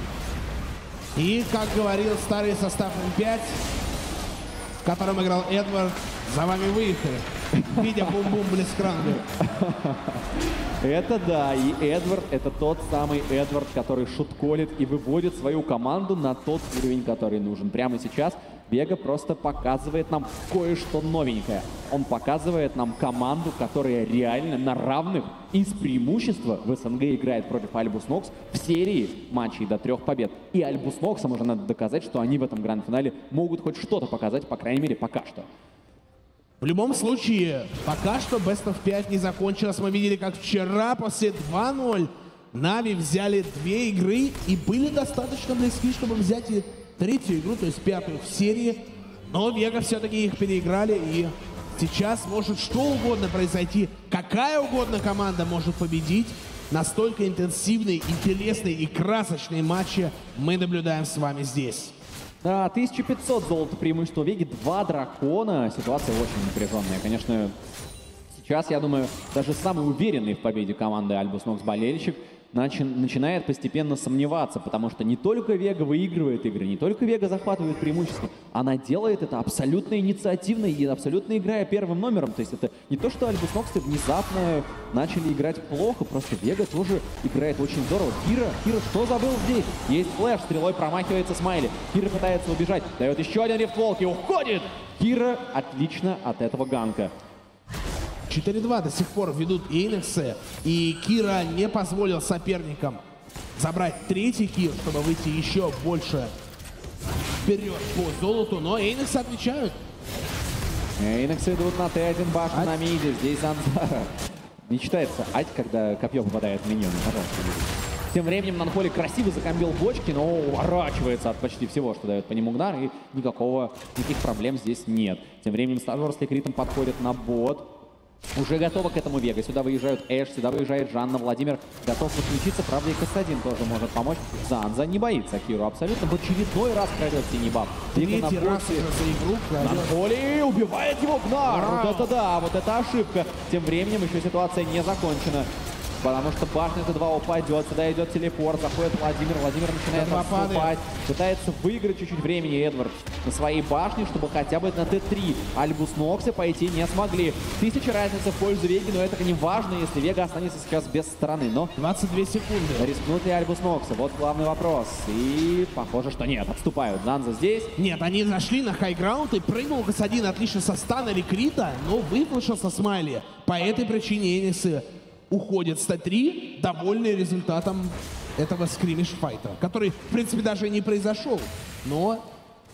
И, как говорил старый состав М5, в котором играл Эдвард, за вами выехали, видя бум-бум Блицкранга. Это да, и Эдвард — это тот самый Эдвард, который шутколит и выводит свою команду на тот уровень, который нужен. Прямо сейчас Вега просто показывает нам кое-что новенькое. Он показывает нам команду, которая реально на равных и с преимущества в СНГ играет против Альбус Нокс в серии матчей до 3 побед. И Альбус Ноксам уже надо доказать, что они в этом гранд-финале могут хоть что-то показать, по крайней мере, пока что. В любом случае, пока что Best of 5 не закончилось. Мы видели, как вчера после 2-0 Нави взяли 2 игры и были достаточно близки, чтобы взять и 3-ю игру, то есть 5-ю в серии. Но Вега все-таки их переиграли, и Сейчас может что угодно произойти, какая угодно команда может победить. Настолько интенсивные, интересные и красочные матчи мы наблюдаем с вами здесь. Да, 1500 золота преимущество Веги, 2 дракона. Ситуация очень напряженная. Конечно, сейчас, я думаю, даже самый уверенный в победе команды Альбус Нокс болельщик начинает постепенно сомневаться, потому что не только Вега выигрывает игры, не только Вега захватывает преимущество, она делает это абсолютно инициативно и абсолютно играя первым номером. То есть это не то, что Альбус Ноксы внезапно начали играть плохо, просто Вега тоже играет очень здорово. Кира, что забыл здесь? Есть флэш, стрелой промахивается Смайли. Кира пытается убежать, дает еще один рифтволк и уходит. Кира отлично от этого ганка. 4-2 до сих пор ведут Эйнексы, и Кира не позволил соперникам забрать третий килл, чтобы выйти еще больше вперед по золоту, но Эйнексы отвечают. Эйнексы идут на Т1, башня на миде, здесь Анзара. Не читается ать, когда копье попадает в миньоны, пожалуйста. Тем временем Нанхоли красиво закомбил бочки, но уворачивается от почти всего, что дает по нему Гнар, и никаких проблем здесь нет. Тем временем стажер с Ликритом подходит на бот. Уже готова к этому Вега. Сюда выезжают Эш, сюда выезжает Жанна. Владимир готов подключиться. Правда, и Кастадин тоже может помочь. Занза не боится Киру абсолютно. В очередной раз крадет синий баф. Третий раз уже за игру. Нанхоли убивает его Гнар. Вот это да, вот это ошибка. Тем временем еще ситуация не закончена. Потому что башня Т2 упадет, сюда идет телепорт, заходит Владимир начинает отступать, пытается выиграть чуть-чуть времени Эдвард на своей башне, чтобы хотя бы на Т3 Альбус Ноксы пойти не смогли. 1000 разницы в пользу Веги, но это не важно, если Вега останется сейчас без стороны. Но 22 секунды. Рискнут ли Альбус Ноксы? Вот главный вопрос. И похоже, что нет, отступают. Занза здесь. Нет, они зашли на хайграунд и прыгнул Касадин отлично со стана Ликрита, но выплошился Смайли. По этой причине Эйнексы уходит с Т3, довольный результатом этого скримиш-файта, который, в принципе, даже не произошел, но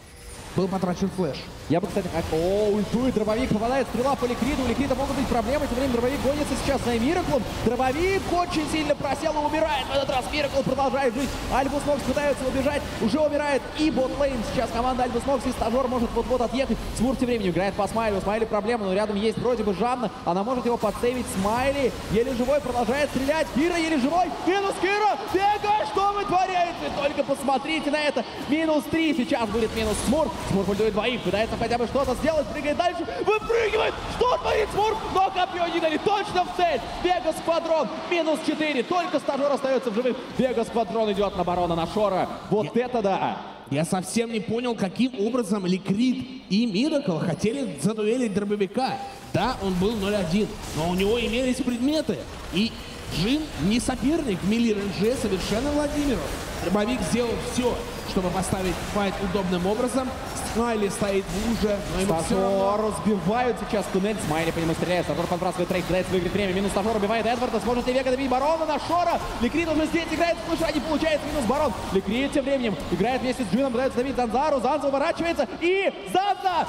был потрачен флэш. Я бы, кстати, ультует, дробовик, попадает стрела по Ликриту. У Ликрита могут быть проблемы, тем временем дробовик гонится сейчас за Мираклом. Дробовик очень сильно просел и умирает. В этот раз Миракл продолжает жить. Альбус Нокс пытается убежать, уже умирает и ботлейн. Сейчас команда Альбус Нокс и стажер может вот-вот отъехать. Смур тем временем играет по Смайли. У Смайли проблема, но рядом есть вроде бы Жанна. Она может его подсейвить. Смайли еле живой, продолжает стрелять. Кира еле живой. Минус Кира. Вега, что вы творите? Только посмотрите на это. Минус 3. Сейчас будет минус Смур. Смур пультует двоих. Пытается хотя бы что-то сделать. Прыгает дальше. Выпрыгивает. Что творит Смур? Но копье не дали. Точно в цель. Вега Сквадрон. Минус 4. Только стажер остается в живых. Вега Сквадрон идет на барона, на Шора. Вот это да. Я совсем не понял, каким образом Ликрит и Миракл хотели задуэлить дробовика. Да, он был 0-1, но у него имелись предметы. И Джин не соперник в мили рейнже совершенно Владимиру. Дробовик сделал все, чтобы поставить файт удобным образом. Смайли стоит в луже, но ему все равно. Разбивают сейчас туннель. Смайли по нему стреляет. Стажер подбрасывает трейд, пытается выиграть время. Минус стажер убивает Эдварда. Сможет ли Вега добить барона на Шора? Ликрит уже здесь играет в слыша, не получается. Минус барон. Ликрит тем временем играет вместе с Джином, пытается добить Занзару. Занза уворачивается. И Занза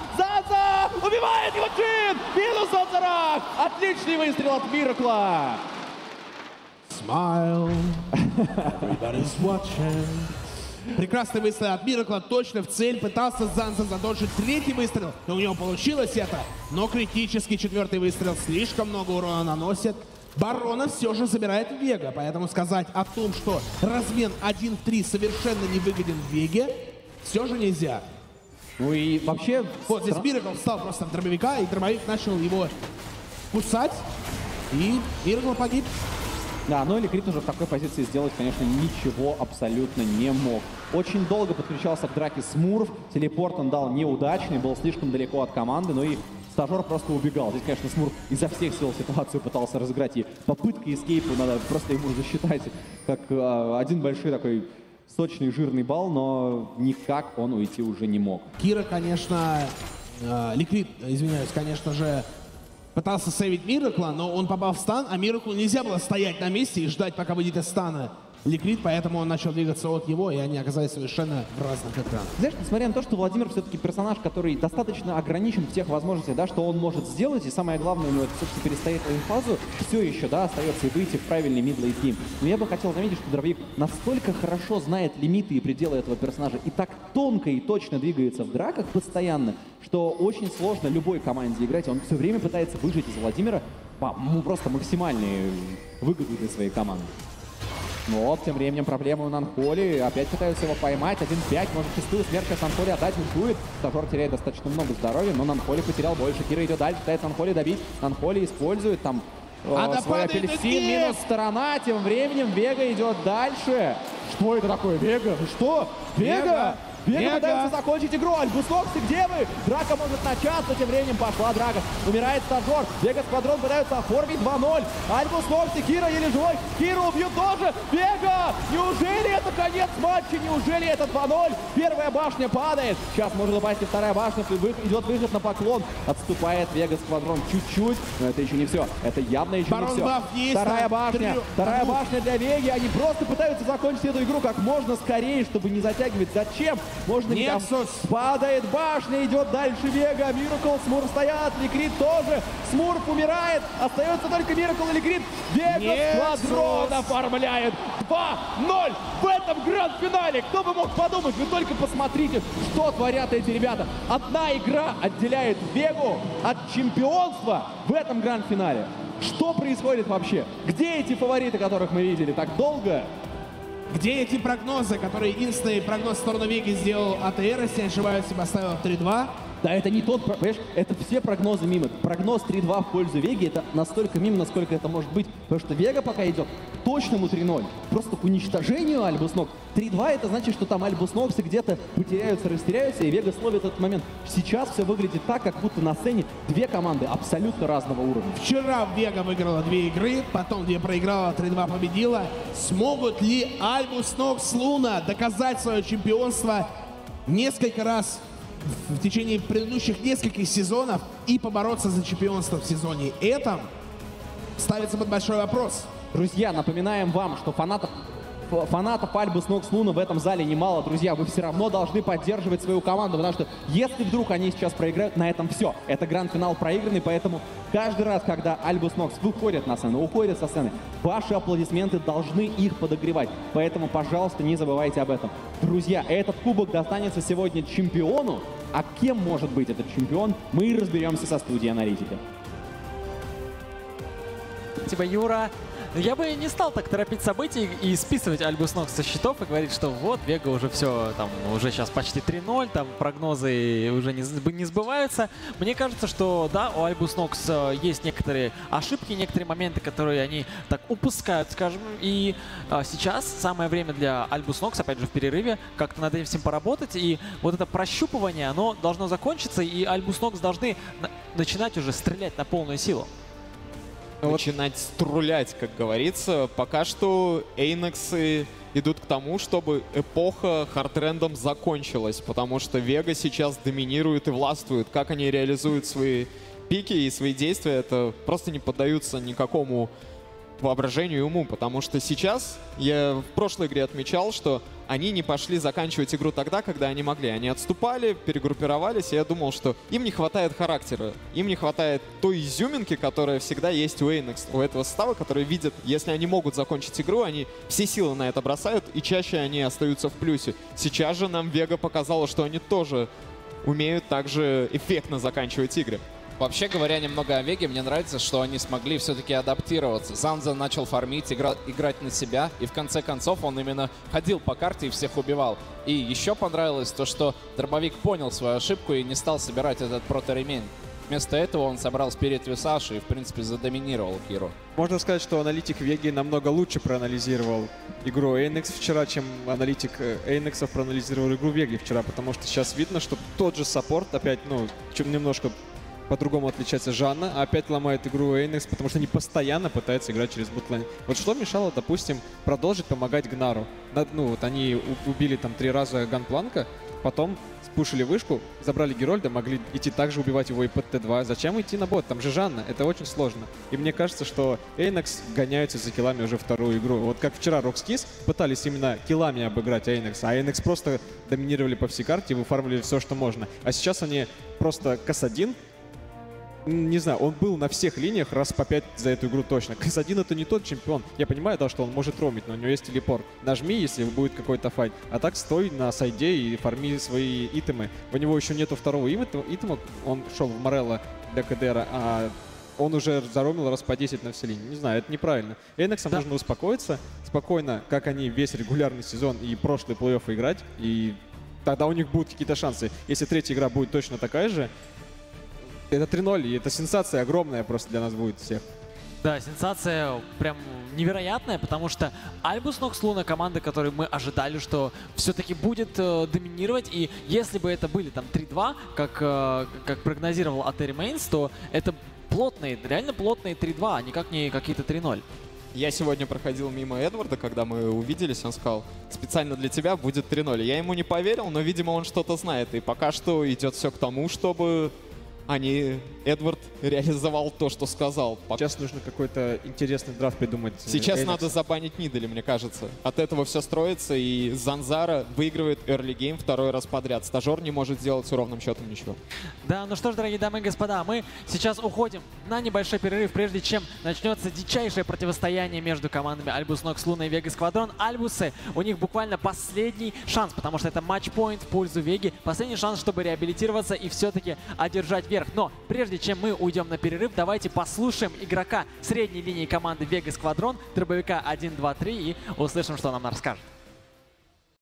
убивает его Джин. Минус Занзарах. Отличный выстрел от Миракла. Smile. Everybody's watching. Прекрасный выстрел от Миракла, точно в цель. Пытался Занза задолжить третий выстрел, но у него получилось это. Но критический четвертый выстрел слишком много урона наносит. Барона все же забирает Вега, поэтому сказать о том, что размен 1 в 3 совершенно не выгоден в Веге, все же нельзя. Ну и вообще... Вот здесь Миракл встал просто в дробовика, и дробовик начал его кусать, и Миракл погиб. Да, но Ликрит уже в такой позиции сделать, конечно, ничего абсолютно не мог. Очень долго подключался к драке Смурф. Телепорт он дал неудачный, был слишком далеко от команды, но и стажер просто убегал. Здесь, конечно, Смурф изо всех сил ситуацию пытался разыграть, и попытка эскейпа надо просто ему засчитать как один большой такой сочный жирный балл, но никак он уйти уже не мог. Кира, конечно, Ликрит, извиняюсь, конечно же, пытался сейвить Миракла, но он попал в стан, а Мираклу нельзя было стоять на месте и ждать, пока выйдет из стана Liquid, поэтому он начал двигаться от него, и они оказались совершенно в разных экранах. Знаешь, несмотря на то, что Владимир все-таки персонаж, который достаточно ограничен в тех возможностях, да, что он может сделать, и самое главное, у него это все-таки перестоит фазу, все еще, да, остается и выйти в правильный мид-лейт гейм. Но я бы хотел заметить, что Дробовик настолько хорошо знает лимиты и пределы этого персонажа, и так тонко и точно двигается в драках постоянно, что очень сложно любой команде играть. Он все время пытается выжать из Владимира просто максимальные выгоды для своей команды. Вот, тем временем проблемы у Нанхоли. Опять пытаются его поймать. 1-5, может чистую смерть сейчас Нанхоли отдать. Ультует. Стажер теряет достаточно много здоровья, но Нанхоли потерял больше. Кира идет дальше, пытается Нанхоли добить. Нанхоли использует там свой апельсин. Минус сторона. Тем временем Вега идет дальше. Что это такое? Вега? Что? Вега? Вега пытается закончить игру. Альбусноксы, где вы? Драка может начаться. Тем временем пошла драка. Умирает стажер. Вега Сквадрон пытаются оформить 2-0. Альбусноксы, Кира еле живой. Кира убьют тоже. Вега! Неужели это конец матча? Неужели это 2-0? Первая башня падает. Сейчас может упасть и вторая башня. Идет выход на поклон. Отступает Вега Сквадрон чуть-чуть. Но это еще не все. Это явно еще не все. Вторая башня. Вторая башня для Веги. Они просто пытаются закончить эту игру как можно скорее, чтобы не затягивать. Зачем? Можно не там. Падает башня, идет дальше Вега. Миракл, Смурф стоят, Liquid тоже. Смурф умирает. Остается только Миракл и Liquid. Вега Сквадрон оформляет 2-0 в этом гранд-финале. Кто бы мог подумать? Вы только посмотрите, что творят эти ребята. Одна игра отделяет Вегу от чемпионства в этом гранд-финале. Что происходит вообще? Где эти фавориты, которых мы видели так долго? Где эти прогнозы, которые единственный прогноз в сторону Веги сделал АТР, если не ошибаюсь, и поставил 3-2? Да, это не тот, понимаешь, это все прогнозы мимо. Прогноз 3-2 в пользу Веги, это настолько мимо, насколько это может быть. Потому что Вега пока идет к точному 3-0. Просто к уничтожению Альбуснок. 3-2 это значит, что там Альбусноксы где-то потеряются, растеряются, и Вега словит этот момент. Сейчас все выглядит так, как будто на сцене две команды абсолютно разного уровня. Вчера Вега выиграла 2 игры, потом 2 проиграла, 3-2 победила. Смогут ли Альбуснокс Луна доказать свое чемпионство несколько раз в течение предыдущих нескольких сезонов и побороться за чемпионство в сезоне этом, ставится под большой вопрос. Друзья, напоминаем вам, что фанатов Альбуснокс Луна в этом зале немало. Друзья, вы все равно должны поддерживать свою команду, потому что если вдруг они сейчас проиграют, на этом все. Это гранд-финал проигранный, поэтому каждый раз, когда Альбуснокс выходит на сцену, уходит со сцены, ваши аплодисменты должны их подогревать. Поэтому, пожалуйста, не забывайте об этом. Друзья, этот кубок достанется сегодня чемпиону, а кем может быть этот чемпион, мы разберемся со студией аналитики. Спасибо, Юра. Я бы не стал так торопить события и списывать Альбуснокс со счетов и говорить, что вот, Вега уже все, там, уже сейчас почти 3-0, там, прогнозы уже не сбываются. Мне кажется, что, да, у Альбуснокс есть некоторые ошибки, некоторые моменты, которые они так упускают, скажем. И сейчас самое время для Альбуснокс, опять же, в перерыве, как-то над этим всем поработать. И вот это прощупывание, оно должно закончиться, и Альбуснокс должны начинать уже стрелять на полную силу. Начинать струлять, как говорится. Пока что Эйнексы идут к тому, чтобы эпоха хардрендом закончилась, потому что Вега сейчас доминирует и властвует. Как они реализуют свои пики и свои действия, это просто не поддаются никакому воображению и уму, потому что сейчас я в прошлой игре отмечал, что они не пошли заканчивать игру тогда, когда они могли. Они отступали, перегруппировались, и я думал, что им не хватает характера, им не хватает той изюминки, которая всегда есть у Эйнекс, у этого состава, которые видят, если они могут закончить игру, они все силы на это бросают, и чаще они остаются в плюсе. Сейчас же нам Вега показала, что они тоже умеют также эффектно заканчивать игры. Вообще говоря немного о Веге, мне нравится, что они смогли все-таки адаптироваться. Занза начал фармить, играть на себя, и в конце концов он именно ходил по карте и всех убивал. И еще понравилось то, что Дробовик понял свою ошибку и не стал собирать этот прото-ремень. Вместо этого он собрал Спирит Висаж и, в принципе, задоминировал Киру. Можно сказать, что аналитик Веги намного лучше проанализировал игру Эйнекс вчера, чем аналитик Эйнексов проанализировал игру Веги вчера, потому что сейчас видно, что тот же саппорт опять, чем немножко по-другому отличается Жанна, а опять ломает игру Эйнекс, потому что они постоянно пытаются играть через ботлейн. Вот что мешало, допустим, продолжить помогать Гнару? Вот они убили там 3 раза Ганпланка, Потом спушили вышку, забрали Герольда, могли идти также убивать его и под Т2. Зачем идти на бот? Там же Жанна, это очень сложно. И мне кажется, что Эйнекс гоняются за киллами уже вторую игру. Вот как вчера Rockskis пытались именно киллами обыграть Эйнекс, а Эйнекс просто доминировали по всей карте и выфармливали все, что можно. А сейчас они просто КС-1, не знаю, он был на всех линиях раз по 5 за эту игру точно. КС-1 это не тот чемпион. Я понимаю, да, что он может ромить, но у него есть телепорт. Нажми, если будет какой-то файт. А так стой на сайде и фарми свои итемы. У него еще нету второго итема. Он шел в Морелло для КДРа, а он уже заромил раз по 10 на все линии. Не знаю, это неправильно. Эйнексам нужно успокоиться. Спокойно, как они весь регулярный сезон и прошлый плей-офф играть. И тогда у них будут какие-то шансы. Если третья игра будет точно такая же, это 3-0, и это сенсация огромная просто для нас будет всех. Да, сенсация прям невероятная, потому что Альбус Нокс Луна — команда, которую мы ожидали, что все-таки будет доминировать. И если бы это были там 3-2, как прогнозировал Atari Mains, то это плотные, реально плотные 3-2, а никак не какие-то 3-0. Я сегодня проходил мимо Эдварда, когда мы увиделись, он сказал, специально для тебя будет 3-0. Я ему не поверил, но, видимо, он что-то знает. И пока что идет все к тому, чтобы Эдвард реализовал то, что сказал. Сейчас нужно какой-то интересный драфт придумать. Сейчас надо забанить Нидали, мне кажется. От этого все строится, и Занзара выигрывает early game второй раз подряд. Стажер не может сделать ровным счетом ничего. Да, ну что ж, дорогие дамы и господа, мы сейчас уходим на небольшой перерыв, прежде чем начнется дичайшее противостояние между командами Альбус Нокс Луна и Вега Сквадрон. Альбусы, у них буквально последний шанс, потому что это матчпоинт в пользу Веги. Последний шанс, чтобы реабилитироваться и все-таки одержать верх. Но прежде чем мы уйдем на перерыв, давайте послушаем игрока средней линии команды Вега Сквадрон, дробовика 1, 2, 3 и услышим, что нам расскажет.